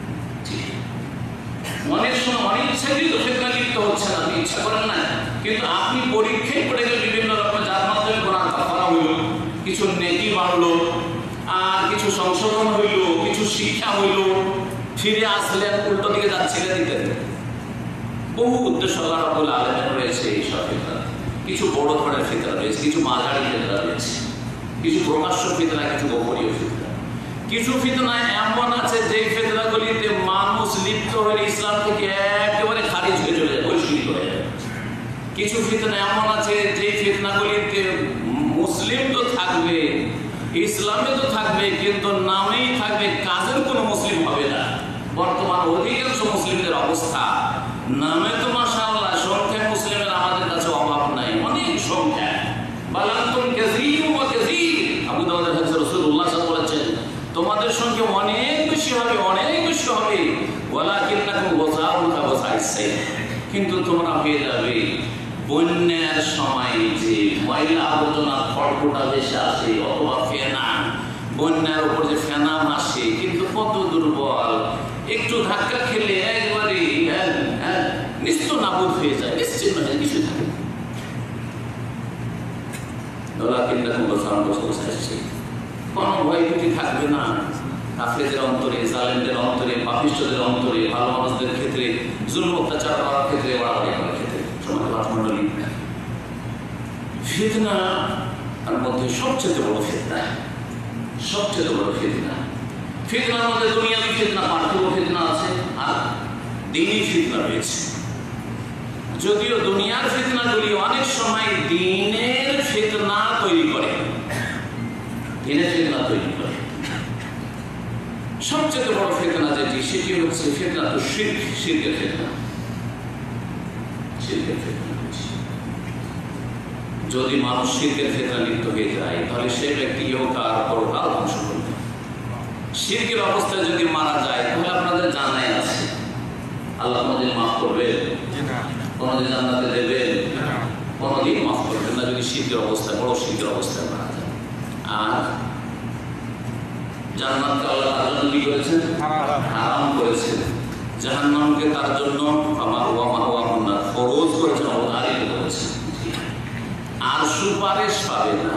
অনেক সময় অনেক ইচ্ছাকৃত ফিতনা লিপ্ত হচ্ছে না, আপনি ইচ্ছা করেন না, কিন্তু আপনি পরীক্ষায় পড়ে গেলে বিভিন্ন রকমের, যার মাধ্যমে গুনার কাফারা হইল, কিছু নেকি বাড়লো, আর কিছু সংশোধন হইল, কিছু শিক্ষা হইল, ফিরে আসলেন উল্টো দিকে যাচ্ছিলেন ইত্যাদি। বহু উদ্দেশ্য আল্লাহ রাব্বুল আলামিন রয়েছে এই সব ফিতনা। কিছু বড় ধরনের ফিতনা রয়েছে, কিছু মাঝারি ফিতনা রয়েছে। কিছু প্রকাশ্য ফিতনা, কিছু গোপনীয় ফিতনা। কিছু ফিতনা এমন আছে যে ফিতনাগুলিতে মানুষ লিপ্ত হয়ে ইসলাম থেকে একেবারে খারিজ হয়ে চলে যায়, বহিষ্কৃত হয়ে যায়। কিছু ফিতনা এমন আছে যে ফিতনাগুলিতে মুসলিম তো থাকবে, ইসলামে তো থাকবে, কিন্তু নামেই থাকবে, কাজের কোনো মুসলিম হবে না। বর্তমান অধিকাংশ মুসলিমদের অবস্থা, নামে তো মাশাআল্লাহ সংখ্যায় মুসলিমের আমাদের কাছে অভাব নাই, অনেক সংখ্যা। বালান্তুম কাসীর ওয়া কাসীর, আবু দাউদের হাদিসে রাসূলুল্লাহ সাল্লাল্লাহু আলাইহি ওয়াসাল্লাম বলেছেন, তোমাদের সংখ্যা অনেক বেশি হবে, অনেক বেশি হবে। ওয়ালাকিন্নাকুম ওয়াসাউন কাওয়াসাইস সাইল, কিন্তু তোমরা পেয়ে যাবে বন্যার সময় যে ময়লা আবর্জনা খড়কুটা ভেসে আসে, অথবা ফেনা, বন্যার উপর যে ফেনা ভাসে, কিন্তু কত দুর্বল, একটু ধাক্কা খেলে একবারে নিশ্চিত নাবুদ হয়ে যায়, নিশ্চিত হয়ে কিছু থাকে। কোনো ভয় ভীতি থাকবে না কাফেরদের অন্তরে, জালেমদের অন্তরে, পাপিষ্ঠদের অন্তরে, ভালো মানুষদের ক্ষেত্রে, জুলুম অত্যাচার করার ক্ষেত্রে, বাড়াবাড়ি করার ক্ষেত্রে। সমাজমণ্ডলী ফিতনা তার মধ্যে সবচেয়ে বড় ফিতনা, সবচেয়ে বড় ফিতনা। ফিতনার মধ্যে দুনিয়াবি ফিতনা, পার্থিব ফিতনা আছে, আর দ্বীনি ফিতনা রয়েছে। যদিও দুনিয়ার ফিতনাগুলি অনেক সময় দ্বীনের ফিতনা তৈরি করে, দ্বীনের ফিতনা তৈরি করে। সবচেয়ে বড় ফিতনা যেটি, সেটি হচ্ছে ফিতনা তো শিরক, শিরকের ফিতনা, শিরকের ফিতনা। যদি মানুষ শিরকের ফিতনা লিপ্ত হয়ে যায়, তাহলে সেই ব্যক্তি ইহকাল পরকাল ধ্বংস করবে। শিরকের অবস্থায় যদি মারা যায়, তাহলে আপনাদের জানাই আছে আল্লাহ কোনদিন মাফ করবেন, কোনদিন জান্নাতে দেবেন, কোনদিন মাফ করবেন না যদি শিরকের অবস্থায়, বড় শিরকের অবস্থায় মারা যায়। আর জান্নাতকে আল্লাহ তার জন্য কি করেছেন? হারাম করেছেন। জাহান্নামকে তার জন্য ফরজ করেছেন, অবধারিত করেছেন। আর সুপারিশ পাবে না,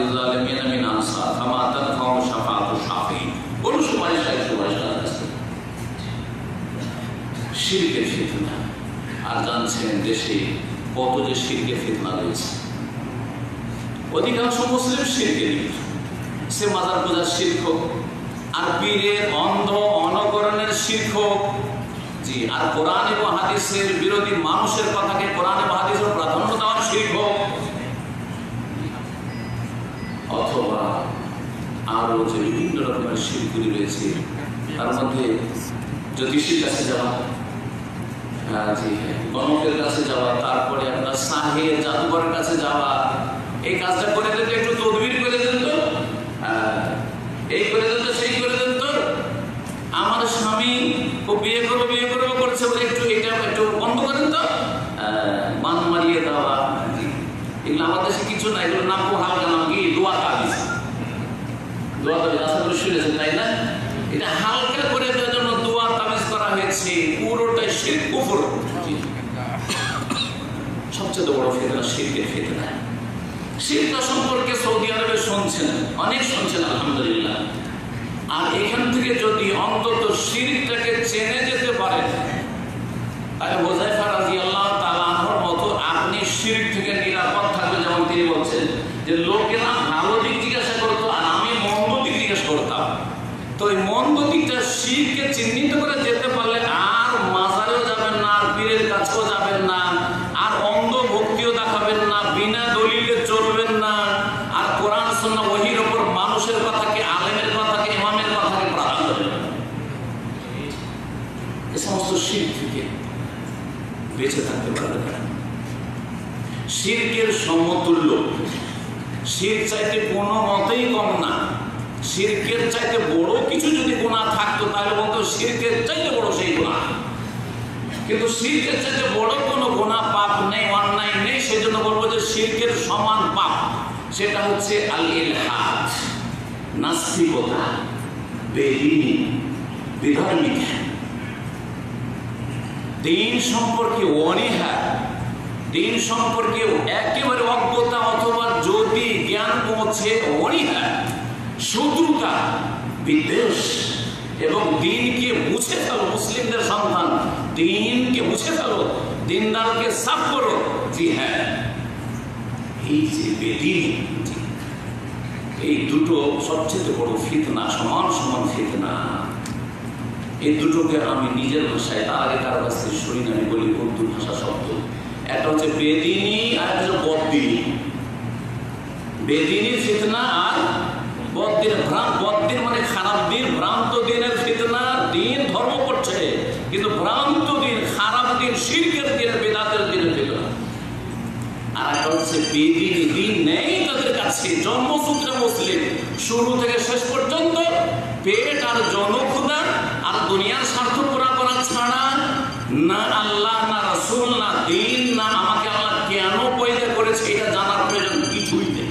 কোন সুপারিশ আছে শিরকের ফিতনা। আর জানছেন দেশে কত যে শিরকের ফিতনা রয়েছে। অধিকাংশ মুসলিম শিরকে লিপ্ত, সে মাজার পূজার শিরক, আর পীরের অন্ধ অনকরণের শিরক, জি, আর কোরআন এবং হাদিসের বিরোধী মানুষের কথাকে কোরআন এবং হাদিসের প্রাধান্য দেওয়ার শিরক, অথবা আরো যে বিভিন্ন রকমের শিরকগুলি রয়েছে। তার মধ্যে জ্যোতিষীর কাছে যাওয়া, জি হ্যাঁ, গণকের কাছে যাওয়া, তারপরে আপনার সাহেব জাদুঘরের কাছে যাওয়া, এই কাজটা করে দিত, একটু তদবির করে দিত, এই করে দিত, সেই করে দিত, আমার স্বামী ও বিয়ে করবো করছে বলে একটু এটা একটু বন্ধ করেন তো, মান মারিয়ে দেওয়া, এগুলো আমার দেশে কিছু না, এগুলো নাম খুব হালকা নাম কি দোয়া তাবিজ, দোয়া তাবিজ আশা করে শুনেছেন তাই না? এটা হালকা করে দেওয়ার জন্য দোয়া তাবিজ করা হয়েছে, পুরোটাই শিরক, কুফর। সবচেয়ে বড় ফিতনা শিরকের ফিতনা। শিরক সম্পর্কে সৌদি আরবে শুনছেন, অনেক শুনছেন আলহামদুলিল্লাহ। আর এখান থেকে যদি অন্তত শিরকটাকে চেনে যেতে পারেন, তাহলে হুযায়ফা রাদিয়াল্লাহু তাআলা আনহুর মতো আপনি শিরক থেকে নিরাপদ থাকবে। যেমন তিনি বলছেন যে লোকেরা ভালো দিক জিজ্ঞাসা করতো আর আমি মন্দ দিক জিজ্ঞাসা করতাম, তো এই মন্দ দিকটা শিরকে চিহ্নিত করে যেতে পারলে আর মাজারেও যাবেন না, আর পীরের কাছেও যাবেন না, আর অন্ধ ভক্তিও দেখাবেন না, বিনা দলিলে চলবেন না, আর কোরআন সুন্নাহ ওহীর উপর মানুষের কথাকে, আলেমের কথাকে, ইমামের কথাকে প্রাধান্য দেবেন। এই সমস্ত শিরক থেকে বেঁচে থাকতে পারবে। শিরকের সমতুল্য, শিরক চাইতে কোনো মতেই কম না। শিরকের চাইতে বড় কিছু যদি গুনাহ থাকতো তাহলে বলতো শিরকের চাইতে বড় সেই গুনাহ, কিন্তু শিরকের চাইতে বড় কোনো গুনাহ, পাপ নেই, অন্যায় নেই। সেজন্য বলবো যে শিরকের সমান পাপ, সেটা হচ্ছে আল ইলহাদ, নাস্তিকতা, বেদীনী, বিধার্মিক, দিন সম্পর্কে অনীহা, দিন সম্পর্কে একেবারে অজ্ঞতা, অথবা যদি জ্ঞান পৌঁছে অনীহা, শত্রুতা, বিদ্বেষ, এবং দিনকে মুছে ফেলো। মুসলিমদের সন্তান, দিনকে মুছে ফেলো, দিনদারকে সাফ করো। জি হ্যাঁ, এই যে বেদিনী, এই দুটো সবচেয়ে বড় ফিতনা, সমান সমান ফিতনা। এই দুটোকে আমি নিজের ভাষায়, তার আগে কারো কাছ থেকে শুনি আমি বলি উর্দু ভাষা শব্দ। একটা হচ্ছে বেদিনী আর একটা হচ্ছে বদ্দিনী। বেদিনীর ফিতনা আর বদ্দিন। বদ্দিন মানে খারাপ দিন, ভ্রান্ত দিনের ফিতনা। দিন ধর্ম করছে কিন্তু ভ্রান্ত দিন, খারাপ দিন, শিরকের দিন, বেদাতের দিনের ফিতনা। আর একটা হচ্ছে বেদিনী, দিন নেই তাদের কাছে, জন্মসূত্রে মুসলিম, শুরু থেকে শেষ পর্যন্ত পেট আর জনক্ষুধা আর দুনিয়ার স্বার্থ পুরা করা ছাড়া না আল্লাহ, না রাসূল, না দিন, না আমাকে আল্লাহ কেন পয়দা করেছে এটা জানার প্রয়োজন কিছুই নেই।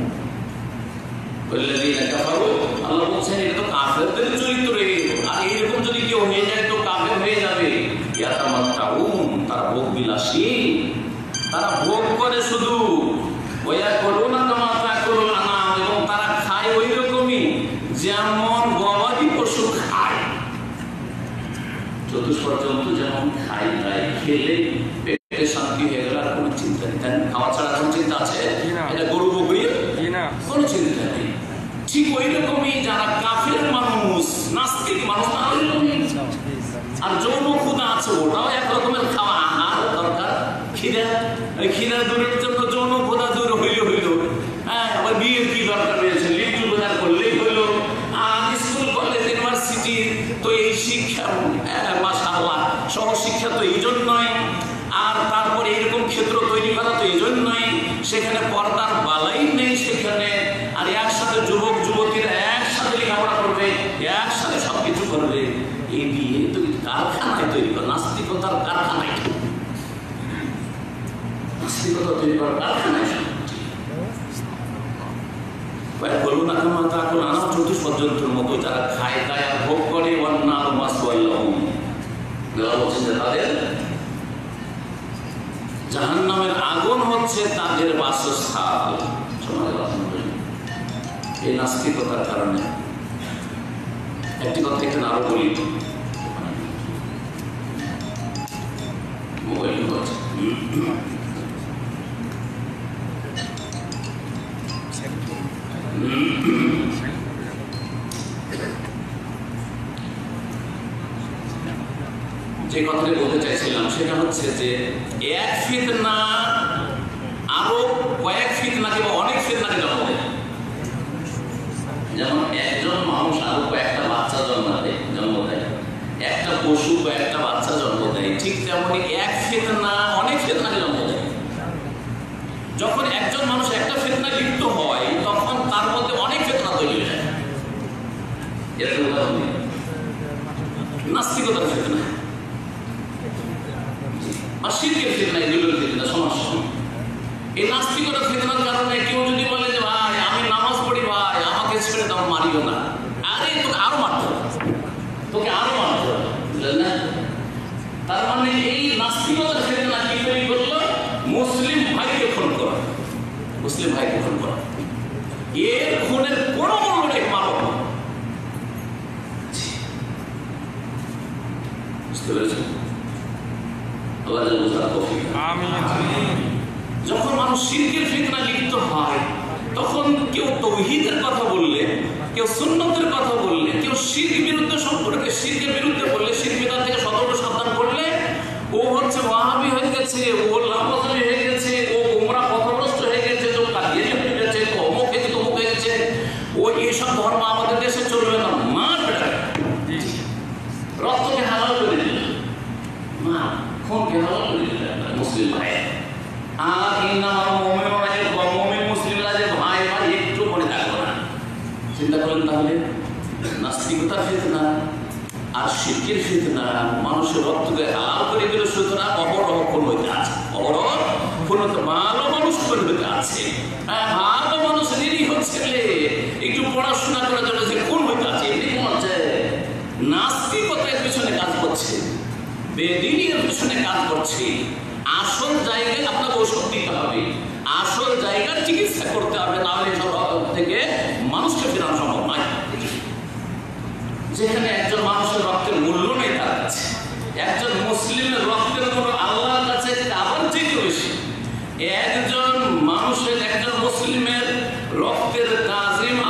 আল্লাহ বলছেন এটা তো কাফেরদের চরিত্র। আর এইরকম যদি কেউ হয়ে যায় তো কাফের হয়ে যাবে। তারা ভোগ বিলাসী, তারা ভোগ করে শুধু, এবং তারা খায় ওই রকমই যেমন গবাদি পশু খায়। চতুষ্পদ জন্তু যেমন খাই খায়, খেলে পেটে শান্তি হয়ে গেল, আর কোনো চিন্তা নেই। খাওয়া ছাড়া কোনো চিন্তা আছে? এটা গরু বকরির কোনো চিন্তা নেই। ঠিক ওই রকমই যারা কাফের মানুষ, নাস্তিক মানুষ, আর যৌন ক্ষুধা আছে, ওটাও এক রকমের খাওয়া, আহার দরকার। খিদা দূরের জন্য যৌন ক্ষুধা দূর হইল। হ্যাঁ, আবার বিয়ের কি দরকার রয়েছে? লিচু বাজার করলেই হইল। আর স্কুল কলেজ ইউনিভার্সিটি তো এই শিক্ষা, মাশাআল্লাহ, সহশিক্ষা তো এই জন্যই। আর তারপরে এরকম ক্ষেত্র তৈরি করা তো এই জন্যই। সেখানে পর্দার বালাই নেই সেখানে। আর একসাথে যুবক যুবতীরা একসাথে লেখাপড়া করবে, একসাথে সবকিছু করবে। এই দিয়ে তো কারখানায় তৈরি করা, নাস্তিকতার কারখানায়, নাস্তিকতা তৈরি করার কারখানায়। বলুন না কেন আনা চতুষ্পদ জন্তুর মতো যারা খায় দায় আর ভোগ করে, অন্যার বলছেন যে তাদের জাহান্নামের আগুন হচ্ছে তাদের বাসস্থান। এই নাস্তিকতার কারণে একটি কথা এখানে আরো বলি, মোবাইল হচ্ছে যে কথাটি বলতে চাইছিলাম সেটা হচ্ছে যে এক ফিতনা আরো কয়েক ফিতনাকে বা অনেক ফিতনাকে জন্ম দেয়। যেমন একজন মানুষ আরো কয়েকটা বাচ্চা জন্ম দেয়, একটা পশু কয়েকটা বাচ্চা জন্ম দেয়, ঠিক তেমনি এক ফিতনা অনেক ফিতনাকে জন্ম দেয়। যখন একজন মানুষ একটা ফিতনা লিপ্ত হয় তখন তার মধ্যে অনেক ফিতনা তৈরি হয়ে যায়। এটা উদাহরণ দিই, নাস্তিকতার ফিতনা আর শিরকের ফিতনা, এগুলোর ফিতনা সমস্যা। এই নাস্তিকতার ফিতনার কারণে কেউ যদি বলে যে ভাই আমি নামাজ পড়ি, ভাই আমাকে ছেড়ে দাও, মারিও না, আরে তোকে আরো মারতে হবে, তোকে আরো মারতে হবে, বুঝলেন না? তার মানে এই নাস্তিকতার ফিতনা কি তৈরি করলো? মুসলিম ভাইকে খুন করা, মুসলিম ভাইকে খুন করা, এর খুনের কোনো মূল্য নেই, মারো। বুঝতে পেরেছেন? যখন মানুষ শিরকের ফিতনা লিপ্ত হয় তখন কেউ তাওহীদের কথা বললে, কেউ সুন্নতের কথা বললে, কেউ শিরকের বিরুদ্ধে সম্পর্কে শিরকের বিরুদ্ধে বললে, শিরক বিদআত থেকে সতর্ক সাবধান করলে ও হচ্ছে ওয়াহাবি হয়ে গেছে, ও লামাজি হয়ে গেছে, ও গোমরা পথভ্রষ্ট হয়ে গেছে, ও কাদিয়ানি হয়ে গেছে, ও অমুক হয়ে গেছে, তমুক হয়ে গেছে, ও এইসব ধর্ম আমাদের দেশে চলবে না, মার বেটা, রক্তকে হালাল করে দিল, মা খুনকে হালাল করে দিল মুসলিম ভাই। আর মুমিন মুসলিমরা যে ভাই ভাই একটু মনে থাকবো না। চিন্তা করেন তাহলে নাস্তিকতার ফিতনা আর শিরকের ফিতনা মানুষের রক্তকে হালাল করে দিল। সুতরাং অহরহ খুন হইতে আছে, অহরহ খুন হতে, ভালো মানুষ খুন হইতে আছে। ভালো মানুষ নিরীহ ছেলে একটু পড়াশোনা করার জন্য যে খুন হইতে আছে, এমনি মনে হচ্ছে নাস্তিকতার পিছনে কাজ করছে, বেদিনের পিছনে কাজ করছে। আসল জায়গায় আপনাকে ওষুধ দিতে হবে, আসল জায়গার চিকিৎসা করতে হবে, নাহলে সব থেকে মানুষকে ফেরানো সম্ভব নয়। যেখানে একজন মানুষের রক্তের মূল্য নেই তার কাছে, একজন মুসলিমের রক্তের মূল্য আল্লাহর কাছে কাবার চেয়ে বেশি। একজন মানুষের, একজন মুসলিমের রক্তের তাজিম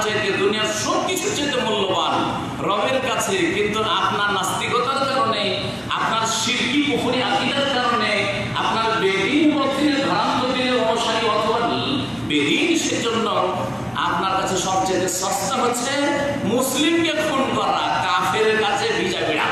চাইতে, দুনিয়ার সব কিছুর চাইতে মূল্যবান রবের কাছে, কিন্তু আপনার নাস্তিকতার কারণে, আপনার শিরকি কুফরি আকীদার কারণে, আপনার বেদিন বক্তৃতার ভ্রান্ত দিনের অনুসারী অথবা বেদিন, সেজন্য আপনার কাছে সবচেয়ে সস্তা হচ্ছে মুসলিমকে খুন করা, কাফের কাছে ভিজা বিড়া।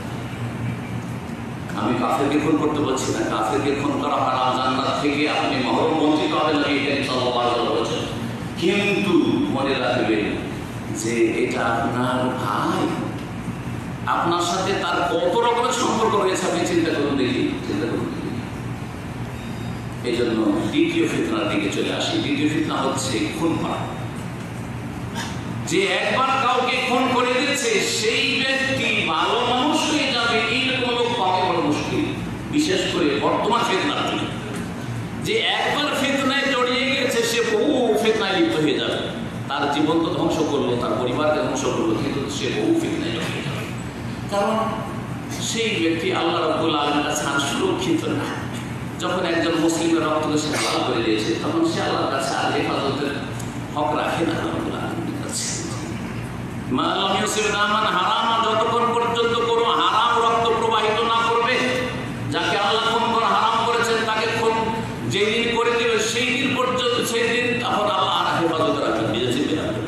আমি কাফেরকে খুন করতে বলছি না, কাফেরকে খুন করা হারাম, জান্নাত থেকে আপনি মহরম বঞ্চিত হবেন, নবী করিম সাল্লাল্লাহু আলাইহি ওয়াসাল্লাম বলেছেন। কিন্তু মনে রাখবেন যে এটা আপনার ভাই, আপনার সাথে তার কত রকমের সম্পর্ক রয়েছে আপনি চিন্তা করুন দেখি, চিন্তা করুন দেখি। এই জন্য দ্বিতীয় ফিতনার দিকে চলে আসি। দ্বিতীয় ফিতনা হচ্ছে খুন করা। যে একবার কাউকে খুন করে দিচ্ছে সেই ব্যক্তি ভালো মানুষ হয়ে যাবে, এইরকম লোক পাওয়া বড় মুশকিল, বিশেষ করে বর্তমান ফিতনার জন্য। যে একবার ফিতনায় জড়িয়ে গেছে সে বহু ফিতনায় লিপ্ত হয়ে যাবে, তার জীবন তো ধ্বংস করলো, তার পরিবারকে ধ্বংস করলো, কিন্তু সে বহু ফিতনায় জড়িয়ে যাবে। কারণ সেই ব্যক্তি আল্লাহ রাব্বুল আলামিনের কাছে আর সুরক্ষিত না। যখন একজন মুসলিমের রক্তকে সে হালাল করে দিয়েছে, তখন সে আল্লাহর কাছে আর হেফাজতের হক রাখে না রাব্বুল আলামিনের কাছে। মা লাম ইউসিব দামান হারাম, যতক্ষণ পর্যন্ত কোনো হারাম রক্ত প্রবাহিত না করবে, যাকে আল্লাহ খুন করা হারাম করেছেন তাকে খুন যেদিন করে দেবে সেই দিন পর্যন্ত, সেই দিন তখন আল্লাহ আর হেফাজত রাখবেন, বিজেপি রাখবেন।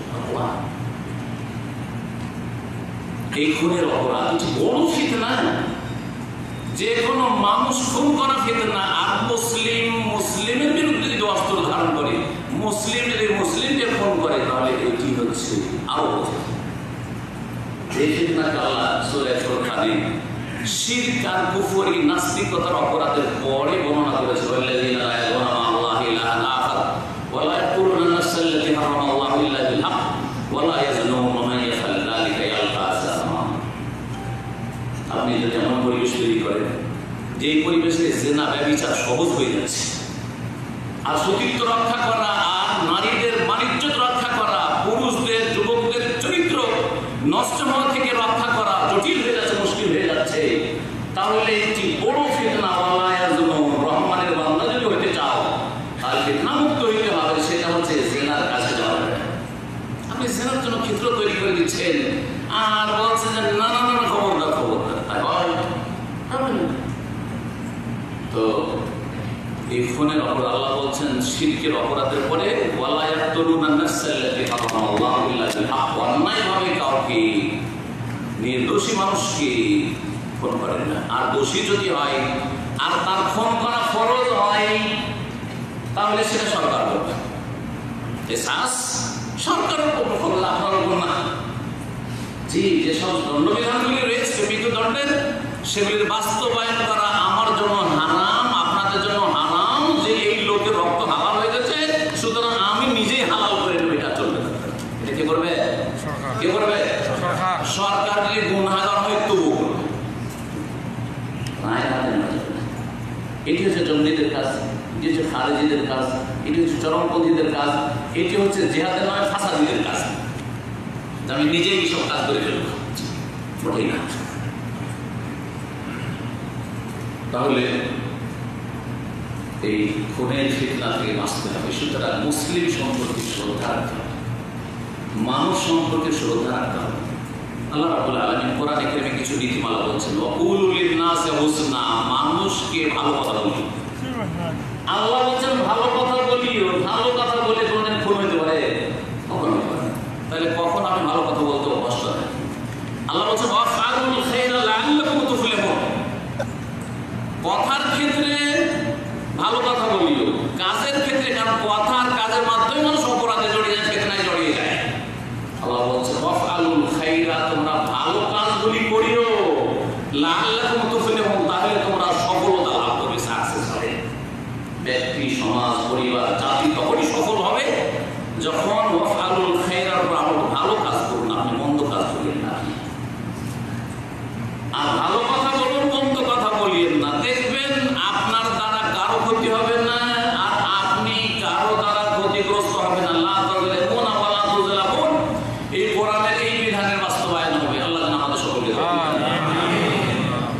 এই খুনের অপরাধ এটি বড় ফিতনা, যে কোনো মানুষ খুন করা ফিতনা। আর মুসলিমের বিরুদ্ধে যদি অস্ত্র ধারণ করে, মুসলিম যদি মুসলিমকে খুন করে, তাহলে এটি হচ্ছে আরো এই ফিতনাকে আল্লাহ সূরা ফুরকানে শিরক আর কুফরি নাস্তিকতার অপরাধের পরে বর্ণনা করেছে। ওয়াল্লাযীনা লা ইয়াদউনা মা'আল্লাহি ইলাহান আখার ওয়া লা ইয়াকুলুনা আন-নাফসাল্লাতী হারামাল্লাহু ইল্লা বিল হক ওয়া লা ইয়াজনুনা মান ইয়াফআল যালিকা ইয়ালকা আসামা। আপনি যদি এমন পরিবেশ তৈরি করেন যে পরিবেশে জিনা ব্যভিচার সহজ হয়ে যাচ্ছে, আর সতীত্ব রক্ষা করা আর নারীদের বাণিজ্য রক্ষা করা, পুরুষদের যুবকদের চরিত্র নষ্ট হওয়া থেকে রক্ষা করা জটিল হয়ে যাচ্ছে, মুশকিল হয়ে যাচ্ছে, তাহলে একটি বড় ফিতনা। রহমানের বান্দা যদি হইতে চাও তাহলে ফিতনা মুক্ত হইতে হবে, সেটা হচ্ছে জিনার কাছে যাওয়া। আপনি জিনার জন্য ক্ষেত্র তৈরি করে দিচ্ছেন আর বলছেন যে না না না খবরদার খবরদার, তাই হয়। তো এই খুনের অপরাধ আল্লাহ বলছেন শিরকের অপরাধের পরে ওয়ালা ইয়াকতুলুনা আন-নাফসাল্লাতী হারামাল্লাহু ইল্লা বিল হক, অন্যায়ভাবে কাউকে, নির্দোষী মানুষকে খুন করেন না। আর দোষী যদি হয় আর তার খুন করা ফরজ হয়, তাহলে সেটা সরকার করবে। এসাস সরকারের উপর ফরজ, আপনার উপর না। জি, যেসব দণ্ডবিধানগুলি রয়েছে মৃত্যুদণ্ডের, সেগুলির বাস্তবায়ন করা আমার জন্য হারাম, আপনাদের জন্য হারাম। যে এই লোকের রক্ত হালাল হয়ে গেছে, সুতরাং আমি নিজেই হালাল করে নেব, এটা চলবে না। এটা কে করবে? কে করবে? সরকার যদি গুনাহগার হয় তবু করবে। এটি হচ্ছে জঙ্গিদের কাজ, এটি হচ্ছে খারেজিদের কাজ, এটি হচ্ছে চরমপন্থীদের কাজ, এটি হচ্ছে জিহাদের নয় ফাসাদিদের কাজ। আমি নিজেই সব কাজ করে ফেলব, মোটেই না। তাহলে এই খুনের ফিতনা থেকে বাঁচতে হবে। সুতরাং মুসলিম সম্পর্কে শ্রদ্ধা রাখতে হবে, মানুষ সম্পর্কে শ্রদ্ধা রাখতে হবে। আল্লাহ রাব্বুল আলামিন কোরআনে কারীমে কিছু নীতিমালা বলছেন, ওয়াকুলু লিন-নাসি হুসনা, মানুষকে ভালো কথা বলি। আল্লাহ বলছেন ভালো কথা বলিও। ভালো কথা বলে কোনদিন খুন হইতে পারে? কখনো হতে পারে। তাহলে কখন আমি ভালো কথা বলতে অভ্যস্ত হয়? আল্লাহ বলছেন ওয়াফআলুল খায়রা লাআল্লাকুম তুফলিহুন, কথার ক্ষেত্রে ভালো কথা বলিও, কাজের ক্ষেত্রে, কারণ কথা আর কাজের মাধ্যমে মানুষ অপরাধে জড়িয়ে যায়, ফিতনায় জড়িয়ে যায়। আল্লাহ বলছে ওয়াফআলুল খায়রা, তোমরা ভালো কাজগুলি করিও, লাআল্লাকুম তুফলিহুন, তাহলে তোমরা সফলতা লাভ করবে, সাকসেস হবে। ব্যক্তি, সমাজ, পরিবার, জাতি তখনই সফল হবে যখন ওয়াফআলুল খায়রার উপর ভালো কাজ করুন, আপনি মন্দ কাজ করেন না। আর ভালো কথা বলুন, মন্দ কথা বলিয়েন না। দেখবেন আপনার দ্বারা কারো ক্ষতি হবে না, আর আপনি কারো দ্বারা ক্ষতিগ্রস্ত হবে না। লা তাযলিমুনা ওয়া লা তুযলামুন, এই কোরআনের এই বিধানের বাস্তবায়ন হবে। আল্লাহ যেন আমাদের সকলকে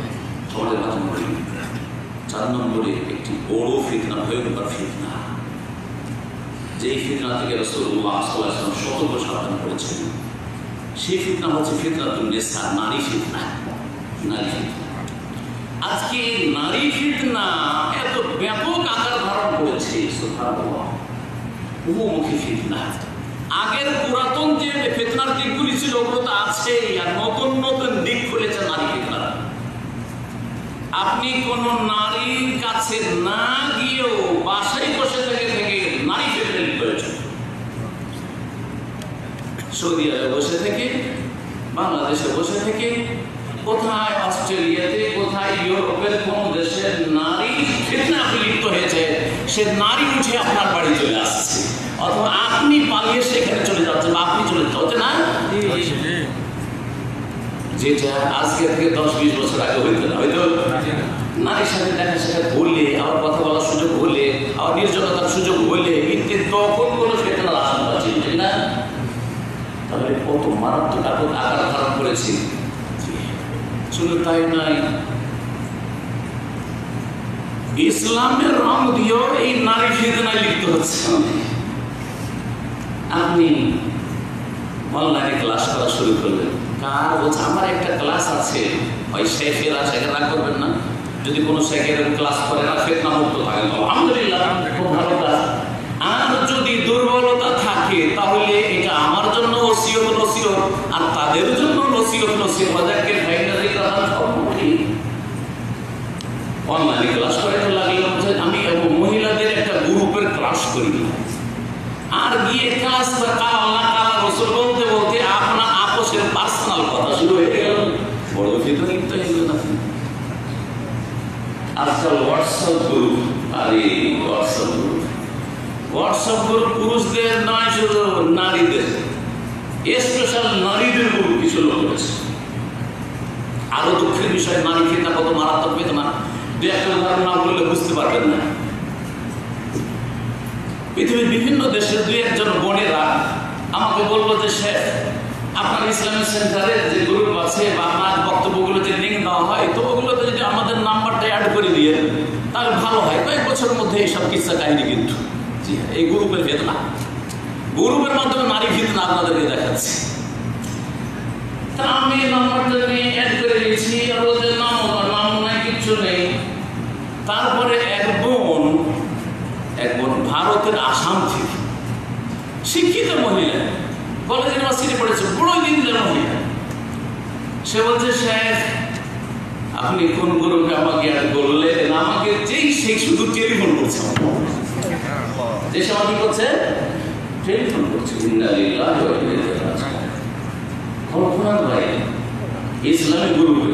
যে ফিতনা থেকে রাসূলুল্লাহ সাল্লাল্লাহু আলাইহি ওয়াসাল্লাম সতর্ক সাবধান করেছিলেন, সেই ফিতনা হচ্ছে ফিতনাতুন নিসা, নারী ফিতনা। নারী ফিতনা আজকে নারী ফিতনা এত ব্যাপক আকার ধারণ করেছে, সুবহানাল্লাহ, বহুমুখী ফিতনা। আগের পুরাতন যে ফিতনার দিকগুলি ছিল ওগুলো তো আছেই, আর নতুন নতুন দিক খুলেছে নারী ফিতনা। আপনি কোন নারীর কাছে না গিয়েও বাসায় বসে থেকে নারী ফিতনা করেছেন। সৌদি আরবে বসে থেকে, বাংলাদেশে বসে থেকে, কোথায় অস্ট্রেলিয়াতে, কোথায় ইউরোপের কোন দেশের নারী ফিতনা লিপ্ত হয়েছে, সে নারী উঠে আপনার বাড়ি চলে আসছে, অথবা আপনি পালিয়ে সেখানে চলে যাচ্ছেন, বা আপনি চলে যাচ্ছেন না, যেটা আজকে থেকে 10-20 বছর আগে হইতো না। হয়তো নারীর সাথে দেখা সাক্ষাৎ হলে, আবার কথা বলার সুযোগ হলে, আবার নির্জনতার সুযোগ হলে, কিন্তু তখন কোনো ফিতনার আশঙ্কা ছিল, ঠিক না? তাহলে কত মারাত্মক আকার ধারণ করেছি। শুধু তাই নয়, ইসলামের রং দিয়েও এই নারী ফিতনায় লিপ্ত হচ্ছে। আপনি অনলাইনে ক্লাস করা শুরু করলেন, কার বলছে আমার একটা ক্লাস আছে, ওই শেখেরা করবেন না, যদি কোনো শেখের ক্লাস করে না ফিতনা মুক্ত থাকে, আলহামদুলিল্লাহ, খুব ভালো কাজ। আর যদি দুর্বলতা থাকে তাহলে এটা আমার জন্য ওসিয়ত নসিহত, আর তাদের জন্য ওসিয়ত নসিহত। ওদেরকে ফাইনালি কথা সম্পর্কে অনলাইনে ক্লাস করে তো লাগলাম যে আমি মহিলাদের একটা গ্রুপের ক্লাস করি, আর গিয়ে ক্লাস আল্লাহ তাআলা রাসূল বলতে বলতে আপনার আপোষের পার্সোনাল কথা শুরু হয়ে গেল। বড় ফিতনা লিপ্ত হয়ে গেল না? আজকাল হোয়াটসঅ্যাপ গ্রুপ, আরে হোয়াটসঅ্যাপ গ্রুপ পুরুষদের নয়, শুধু নারীদের, স্পেশাল নারীদের গ্রুপ কিছু লোক করেছে। আরো দুঃখের বিষয়, নারী ফিতনা কত মারাত্মক ফিতনা, দু একটা উদাহরণ না বললে বুঝতে পারবেন না। পৃথিবীর বিভিন্ন দেশের দুই একজন বোনেরা আমাকে বললো যে শেখ, আপনার ইসলামিক সেন্টারের যে গ্রুপ আছে বা আপনার বক্তব্যগুলো যে লিঙ্ক দেওয়া হয়, তো ওগুলোতে যদি আমাদের নাম্বারটা অ্যাড করে দিয়ে তাহলে ভালো হয়। কয়েক বছরের মধ্যে এইসব কিস্সা কাহিনী কিন্তু এই গ্রুপের ফিতনা, গ্রুপের মাধ্যমে নারী ফিতনা আপনাদেরকে দেখাচ্ছে। তা আমি নাম্বারটা নিয়ে অ্যাড করে দিয়েছি, আর ওদের নাম নাই, কিচ্ছু নেই। তারপরে এক বোন ভারতের আসাম থেকে, শিক্ষিত মহিলা, কলেজ ইউনিভার্সিটি পড়েছে, বড় দিনের মহিলা, সে বলছে শেখ আপনি কোন গ্রুপে আমাকে অ্যাড করলেন, আমাকে সেই শুধু টেলিফোন করছে, যে সে আমাকে করছে টেলিফোন করছে। ইসলামিক গ্রুপে